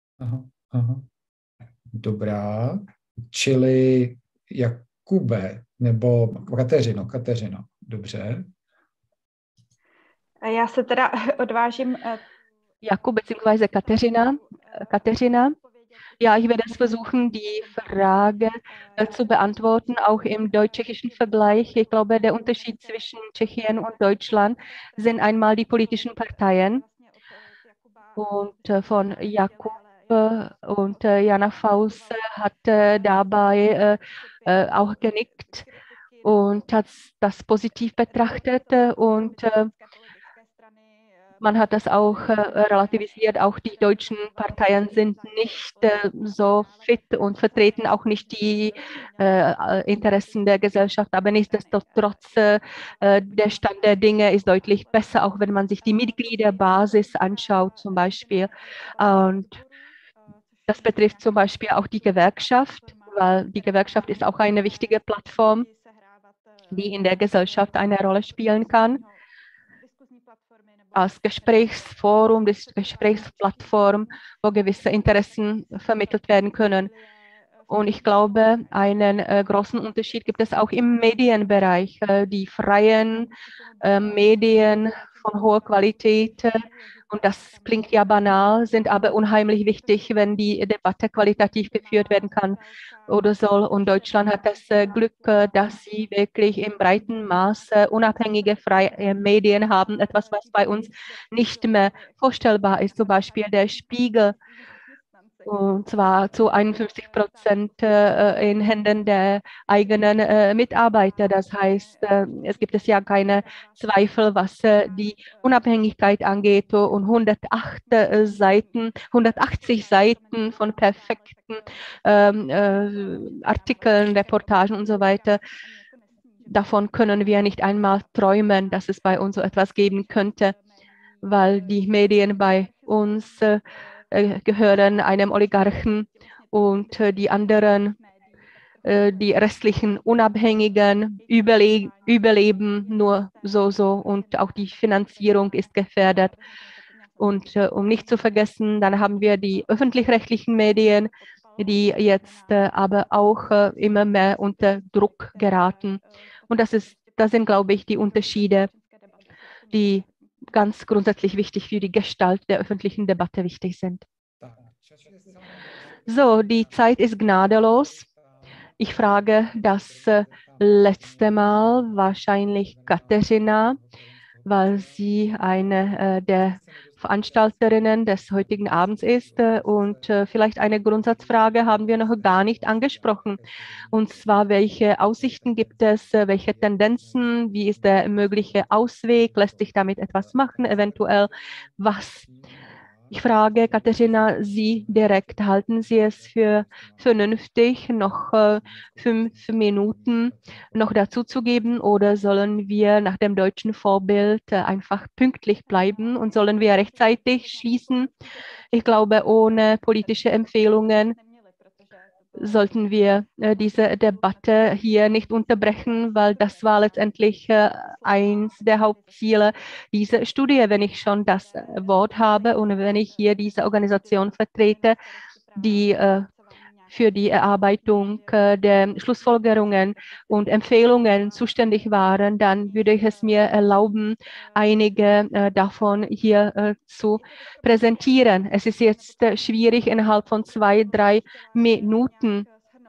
Dobrá. Čili Jakube, nebo Kateřino. Dobře. Já se teda odvážím. Jakub bzw. Kateřina. Ja, ich werde es versuchen, die Frage zu beantworten, auch im deutsch-tschechischen Vergleich. Ich glaube, der Unterschied zwischen Tschechien und Deutschland sind einmal die politischen Parteien. Und von Jakub und Jana Faust hat dabei auch genickt und hat das positiv betrachtet und man hat das auch relativisiert. Auch die deutschen Parteien sind nicht so fit und vertreten auch nicht die Interessen der Gesellschaft. Aber nichtsdestotrotz, der Stand der Dinge ist deutlich besser, auch wenn man sich die Mitgliederbasis anschaut zum Beispiel. Und das betrifft zum Beispiel auch die Gewerkschaft, weil die Gewerkschaft ist auch eine wichtige Plattform, die in der Gesellschaft eine Rolle spielen kann. Als Gesprächsforum, Gesprächsplattform, wo gewisse Interessen vermittelt werden können. Und ich glaube, einen großen Unterschied gibt es auch im Medienbereich. Die freien Medien von hoher Qualität und das klingt ja banal, sind aber unheimlich wichtig, wenn die Debatte qualitativ geführt werden kann oder soll. Und Deutschland hat das Glück, dass sie wirklich im breiten Maße unabhängige freie Medien haben, etwas, was bei uns nicht mehr vorstellbar ist. Zum Beispiel der Spiegel, und zwar zu 51% in Händen der eigenen Mitarbeiter. Das heißt, es gibt es ja keine Zweifel, was die Unabhängigkeit angeht, und 180 Seiten von perfekten Artikeln, Reportagen und so weiter. Davon können wir nicht einmal träumen, dass es bei uns so etwas geben könnte, weil die Medien bei uns gehören einem Oligarchen, und die anderen, die restlichen Unabhängigen, überleben nur so, und auch die Finanzierung ist gefährdet. Und um nicht zu vergessen, dann haben wir die öffentlich-rechtlichen Medien, die jetzt aber auch immer mehr unter Druck geraten. Und das sind, glaube ich, die Unterschiede, die ganz grundsätzlich wichtig für die Gestalt der öffentlichen Debatte wichtig sind. So, die Zeit ist gnadenlos. Ich frage das letzte Mal wahrscheinlich Katharina, weil sie eine der Veranstalterinnen des heutigen Abends ist. Und vielleicht eine Grundsatzfrage haben wir noch gar nicht angesprochen. Und zwar, welche Aussichten gibt es, welche Tendenzen, wie ist der mögliche Ausweg, lässt sich damit etwas machen, eventuell was? Ich frage Katharina Sie direkt, halten Sie es für vernünftig, noch 5 Minuten noch dazu zu geben, oder sollen wir nach dem deutschen Vorbild einfach pünktlich bleiben und sollen wir rechtzeitig schließen? Ich glaube, ohne politische Empfehlungen sollten wir diese Debatte hier nicht unterbrechen, weil das war letztendlich eins der Hauptziele dieser Studie, wenn ich schon das Wort habe und wenn ich hier diese Organisation vertrete, die für die Erarbeitung der Schlussfolgerungen und Empfehlungen zuständig waren, dann würde ich es mir erlauben, einige davon hier zu präsentieren. Es ist jetzt schwierig, innerhalb von 2, 3 Minuten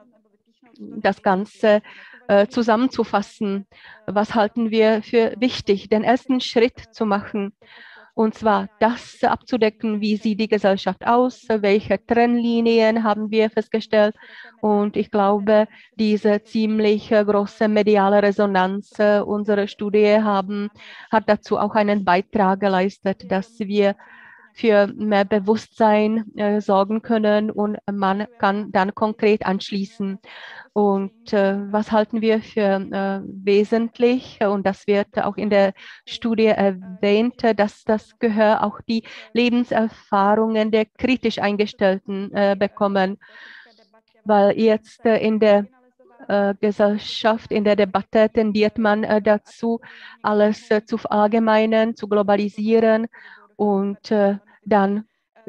das Ganze zusammenzufassen. Was halten wir für wichtig, den ersten Schritt zu machen? Und zwar das abzudecken, wie sieht die Gesellschaft aus, welche Trennlinien haben wir festgestellt. Und ich glaube, diese ziemlich große mediale Resonanz unserer Studie hat dazu auch einen Beitrag geleistet, dass wir für mehr Bewusstsein sorgen können, und man kann dann konkret anschließen. Und was halten wir für wesentlich? Und das wird auch in der Studie erwähnt, dass das Gehör auch die Lebenserfahrungen der kritisch Eingestellten bekommen, weil jetzt in der Gesellschaft, in der Debatte tendiert man dazu, alles zu verallgemeinern, zu globalisieren, und dann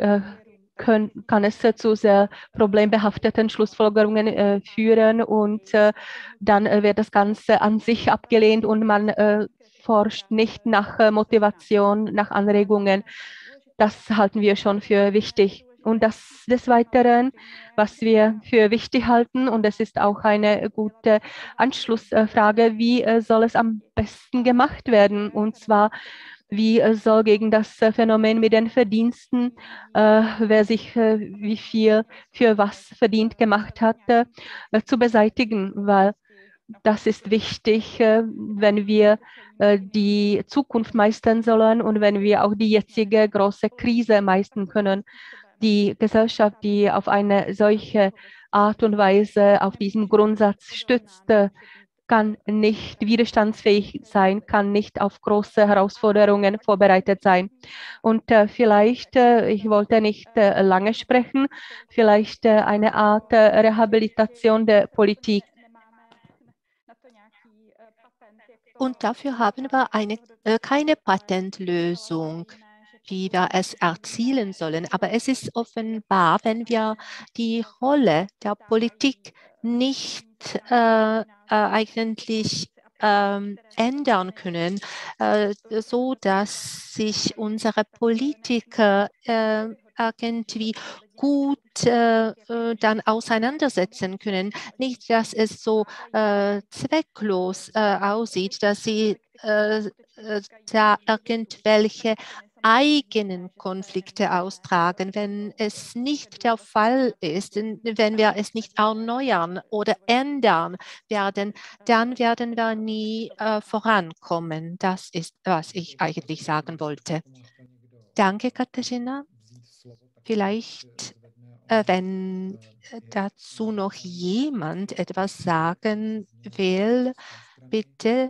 kann es zu sehr problembehafteten Schlussfolgerungen führen, und dann wird das Ganze an sich abgelehnt und man forscht nicht nach Motivation, nach Anregungen. Das halten wir schon für wichtig. Und des Weiteren, was wir für wichtig halten, und es ist auch eine gute Anschlussfrage, wie soll es am besten gemacht werden? Und zwar, wie soll gegen das Phänomen mit den Verdiensten, wer sich wie viel für was verdient gemacht hat, zu beseitigen, weil das ist wichtig, wenn wir die Zukunft meistern sollen und wenn wir auch die jetzige große Krise meistern können. Die Gesellschaft, die auf eine solche Art und Weise auf diesen Grundsatz stützt, kann nicht widerstandsfähig sein, kann nicht auf große Herausforderungen vorbereitet sein. Und vielleicht, ich wollte nicht lange sprechen, vielleicht eine Art Rehabilitation der Politik. Und dafür haben wir keine Patentlösung, wie wir es erzielen sollen. Aber es ist offenbar, wenn wir die Rolle der Politik nicht eigentlich ändern können, so dass sich unsere Politiker irgendwie gut dann auseinandersetzen können. Nicht, dass es so zwecklos aussieht, dass sie da irgendwelche eigenen Konflikte austragen, wenn es nicht der Fall ist, wenn wir es nicht erneuern oder ändern werden, dann werden wir nie vorankommen. Das ist, was ich eigentlich sagen wollte. Danke, Katharina. Vielleicht, wenn dazu noch jemand etwas sagen will, bitte.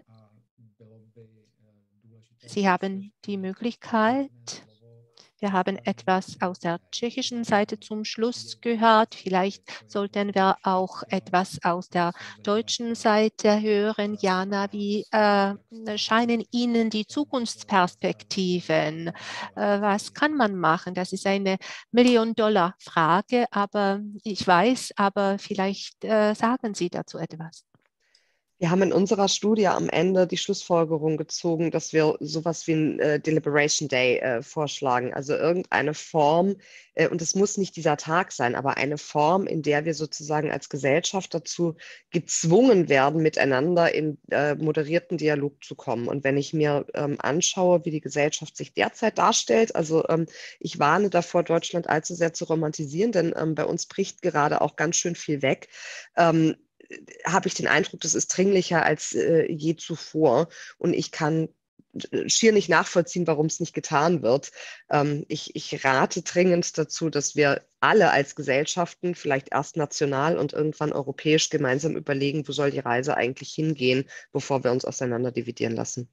Sie haben die Möglichkeit. Wir haben etwas aus der tschechischen Seite zum Schluss gehört. Vielleicht sollten wir auch etwas aus der deutschen Seite hören. Jana, wie scheinen Ihnen die Zukunftsperspektiven? Was kann man machen? Das ist eine Million-Dollar-Frage, aber ich weiß, aber vielleicht sagen Sie dazu etwas. Wir haben in unserer Studie am Ende die Schlussfolgerung gezogen, dass wir sowas wie ein Deliberation Day vorschlagen. Also irgendeine Form, und es muss nicht dieser Tag sein, aber eine Form, in der wir sozusagen als Gesellschaft dazu gezwungen werden, miteinander in moderierten Dialog zu kommen. Und wenn ich mir anschaue, wie die Gesellschaft sich derzeit darstellt, also ich warne davor, Deutschland allzu sehr zu romantisieren, denn bei uns bricht gerade auch ganz schön viel weg. Habe ich den Eindruck, das ist dringlicher als je zuvor. Und ich kann schier nicht nachvollziehen, warum es nicht getan wird. Ich rate dringend dazu, dass wir alle als Gesellschaften, vielleicht erst national und irgendwann europäisch, gemeinsam überlegen, wo soll die Reise eigentlich hingehen, bevor wir uns auseinander dividieren lassen.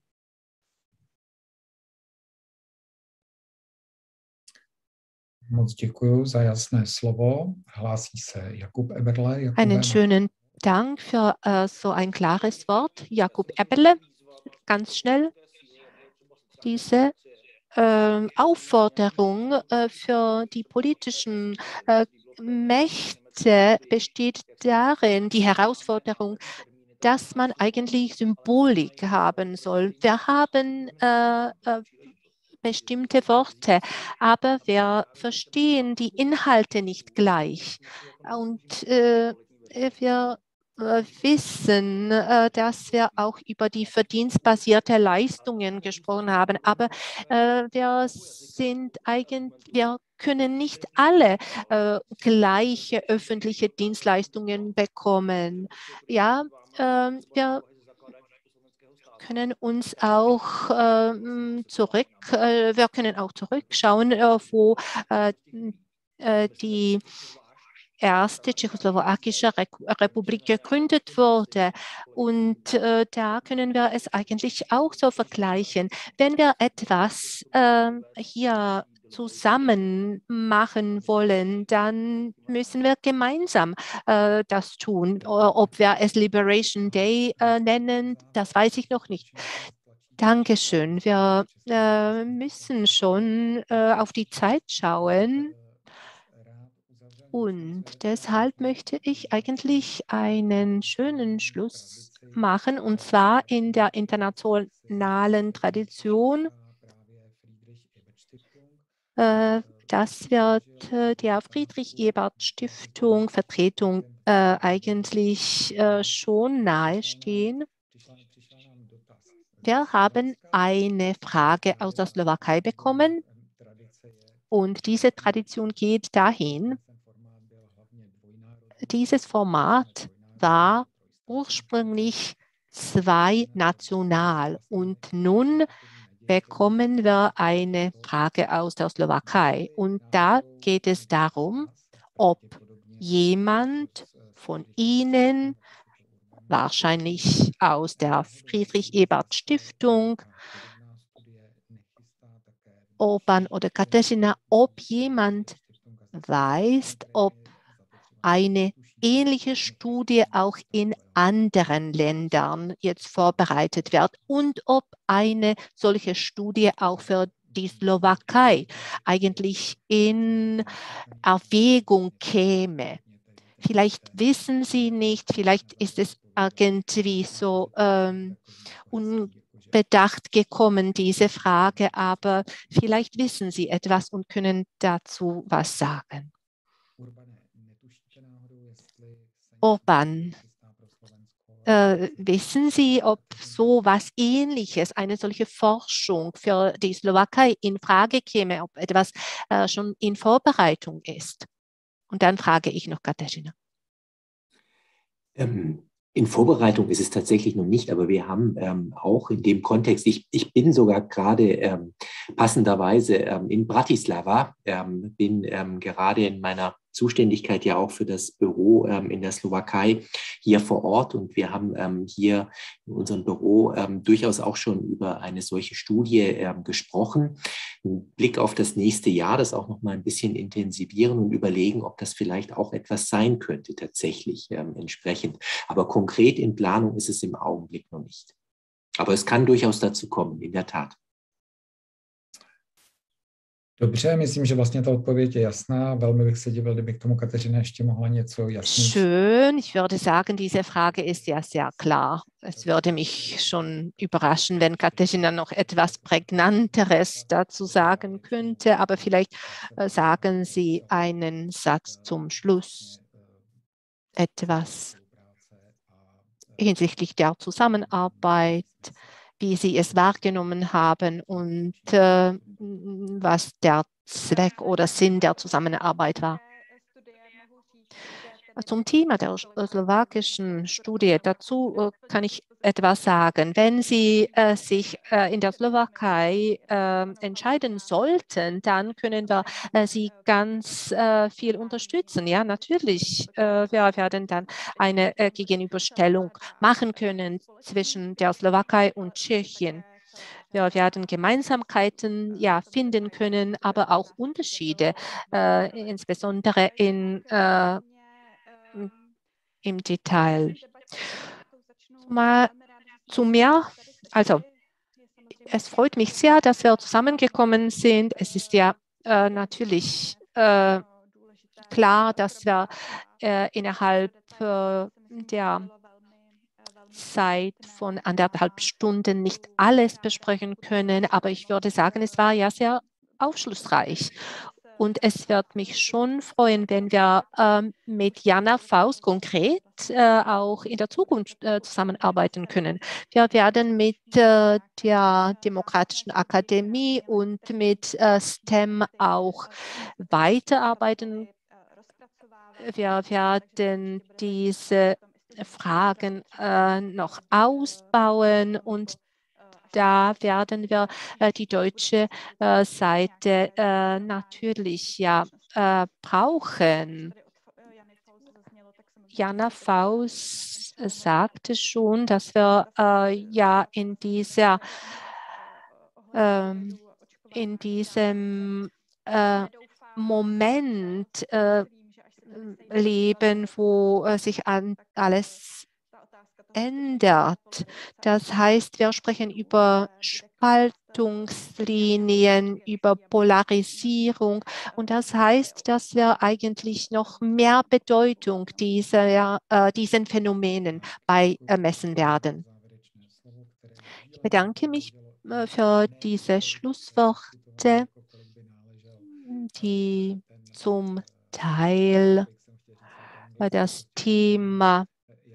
Moc děkuji za jasné slovo. Hlásí se Jakub Eberle. Einen schönen Dank für so ein klares Wort. Jakub Eberle, ganz schnell. Diese Aufforderung für die politischen Mächte besteht darin, die Herausforderung, dass man eigentlich Symbolik haben soll. Wir haben bestimmte Worte, aber wir verstehen die Inhalte nicht gleich. Und wir wissen, dass wir auch über die verdienstbasierte Leistungen gesprochen haben, aber wir können nicht alle gleiche öffentliche Dienstleistungen bekommen. Ja, wir können uns auch wir können auch zurückschauen, wo die erste tschechoslowakische Republik gegründet wurde. Und da können wir es eigentlich auch so vergleichen. Wenn wir etwas hier zusammen machen wollen, dann müssen wir gemeinsam das tun. Ob wir es Liberation Day nennen, das weiß ich noch nicht. Dankeschön. Wir müssen schon auf die Zeit schauen. Und deshalb möchte ich eigentlich einen schönen Schluss machen, und zwar in der internationalen Tradition. Das wird der Friedrich-Ebert-Stiftung Vertretung eigentlich schon nahestehen. Wir haben eine Frage aus der Slowakei bekommen und diese Tradition geht dahin. Dieses Format war ursprünglich zweinational und nun bekommen wir eine Frage aus der Slowakei. Und da geht es darum, ob jemand von Ihnen, wahrscheinlich aus der Friedrich-Ebert-Stiftung, Orban oder Katarzyna, ob jemand weiß, ob eine ähnliche Studie auch in anderen Ländern jetzt vorbereitet wird und ob eine solche Studie auch für die Slowakei eigentlich in Erwägung käme. Vielleicht wissen Sie nicht, vielleicht ist es irgendwie so unbedacht gekommen, diese Frage, aber vielleicht wissen Sie etwas und können dazu was sagen. Orban, wissen Sie, ob so etwas Ähnliches, eine solche Forschung für die Slowakei in Frage käme, ob etwas schon in Vorbereitung ist? Und dann frage ich noch Katarzyna. In Vorbereitung ist es tatsächlich noch nicht, aber wir haben auch in dem Kontext, ich bin sogar gerade passenderweise in Bratislava, bin gerade in meiner Zuständigkeit ja auch für das Büro in der Slowakei hier vor Ort, und wir haben hier in unserem Büro durchaus auch schon über eine solche Studie gesprochen. Einen Blick auf das nächste Jahr, das auch noch mal ein bisschen intensivieren und überlegen, ob das vielleicht auch etwas sein könnte tatsächlich entsprechend. Aber konkret in Planung ist es im Augenblick noch nicht. Aber es kann durchaus dazu kommen, in der Tat. Dobře, myslím, že vlastně ta odpověď je jasná. Velmi bych se divil, kdyby k tomu Kateřina ještě mohla něco jasnější. Schön, ich würde sagen, diese Frage ist ja sehr klar. Es würde mich schon überraschen, wenn Kateřina noch etwas Prägnanteres dazu sagen könnte, aber vielleicht sagen Sie einen Satz zum Schluss, etwas hinsichtlich der Zusammenarbeit, wie Sie es wahrgenommen haben und was der Zweck oder Sinn der Zusammenarbeit war. Zum Thema der slowakischen Studie, dazu kann ich etwas sagen. Wenn Sie sich in der Slowakei entscheiden sollten, dann können wir Sie ganz viel unterstützen. Ja, natürlich, wir werden dann eine Gegenüberstellung machen können zwischen der Slowakei und Tschechien. Wir werden Gemeinsamkeiten finden können, aber auch Unterschiede, insbesondere im Detail. Zu mir, also es freut mich sehr, dass wir zusammengekommen sind. Es ist ja natürlich klar, dass wir innerhalb der Zeit von 1,5 Stunden nicht alles besprechen können, aber ich würde sagen, es war ja sehr aufschlussreich. Und es wird mich schon freuen, wenn wir mit Jana Faust konkret auch in der Zukunft zusammenarbeiten können. Wir werden mit der Demokratischen Akademie und mit STEM auch weiterarbeiten. Wir werden diese Fragen noch ausbauen, und da werden wir die deutsche Seite natürlich brauchen. Jana Faust sagte schon, dass wir in diesem Moment leben, wo sich alles ändert. Das heißt, wir sprechen über Spaltungslinien, über Polarisierung, und das heißt, dass wir eigentlich noch mehr Bedeutung diesen Phänomenen beimessen werden. Ich bedanke mich für diese Schlussworte, die zum Teil das Thema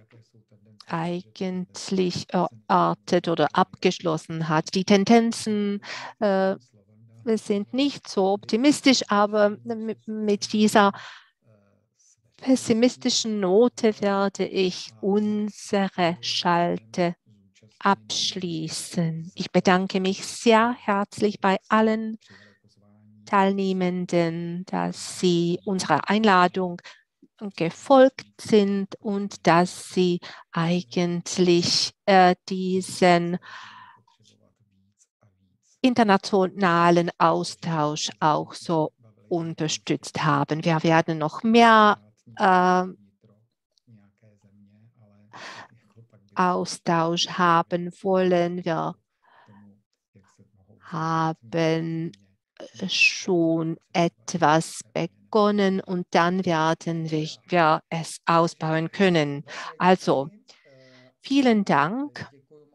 eigentlich erörtert oder abgeschlossen hat. Die Tendenzen sind nicht so optimistisch, aber mit dieser pessimistischen Note werde ich unsere Schalte abschließen. Ich bedanke mich sehr herzlich bei allen Teilnehmenden, dass sie unserer Einladung gefolgt sind und dass sie eigentlich diesen internationalen Austausch auch so unterstützt haben. Wir werden noch mehr Austausch haben wollen. Wir haben schon etwas begonnen begonnen und dann werden wir es ausbauen können. Also, vielen Dank.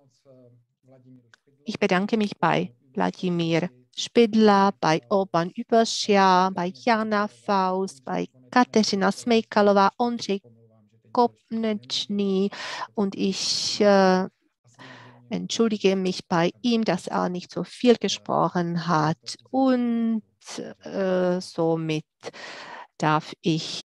Ich bedanke mich bei Wladimir Špidla, bei Urban Überschär, bei Jana Faust, bei Kateřina Smejkalova, Ondřej Kopnečný und ich entschuldige mich bei ihm, dass er nicht so viel gesprochen hat und somit darf ich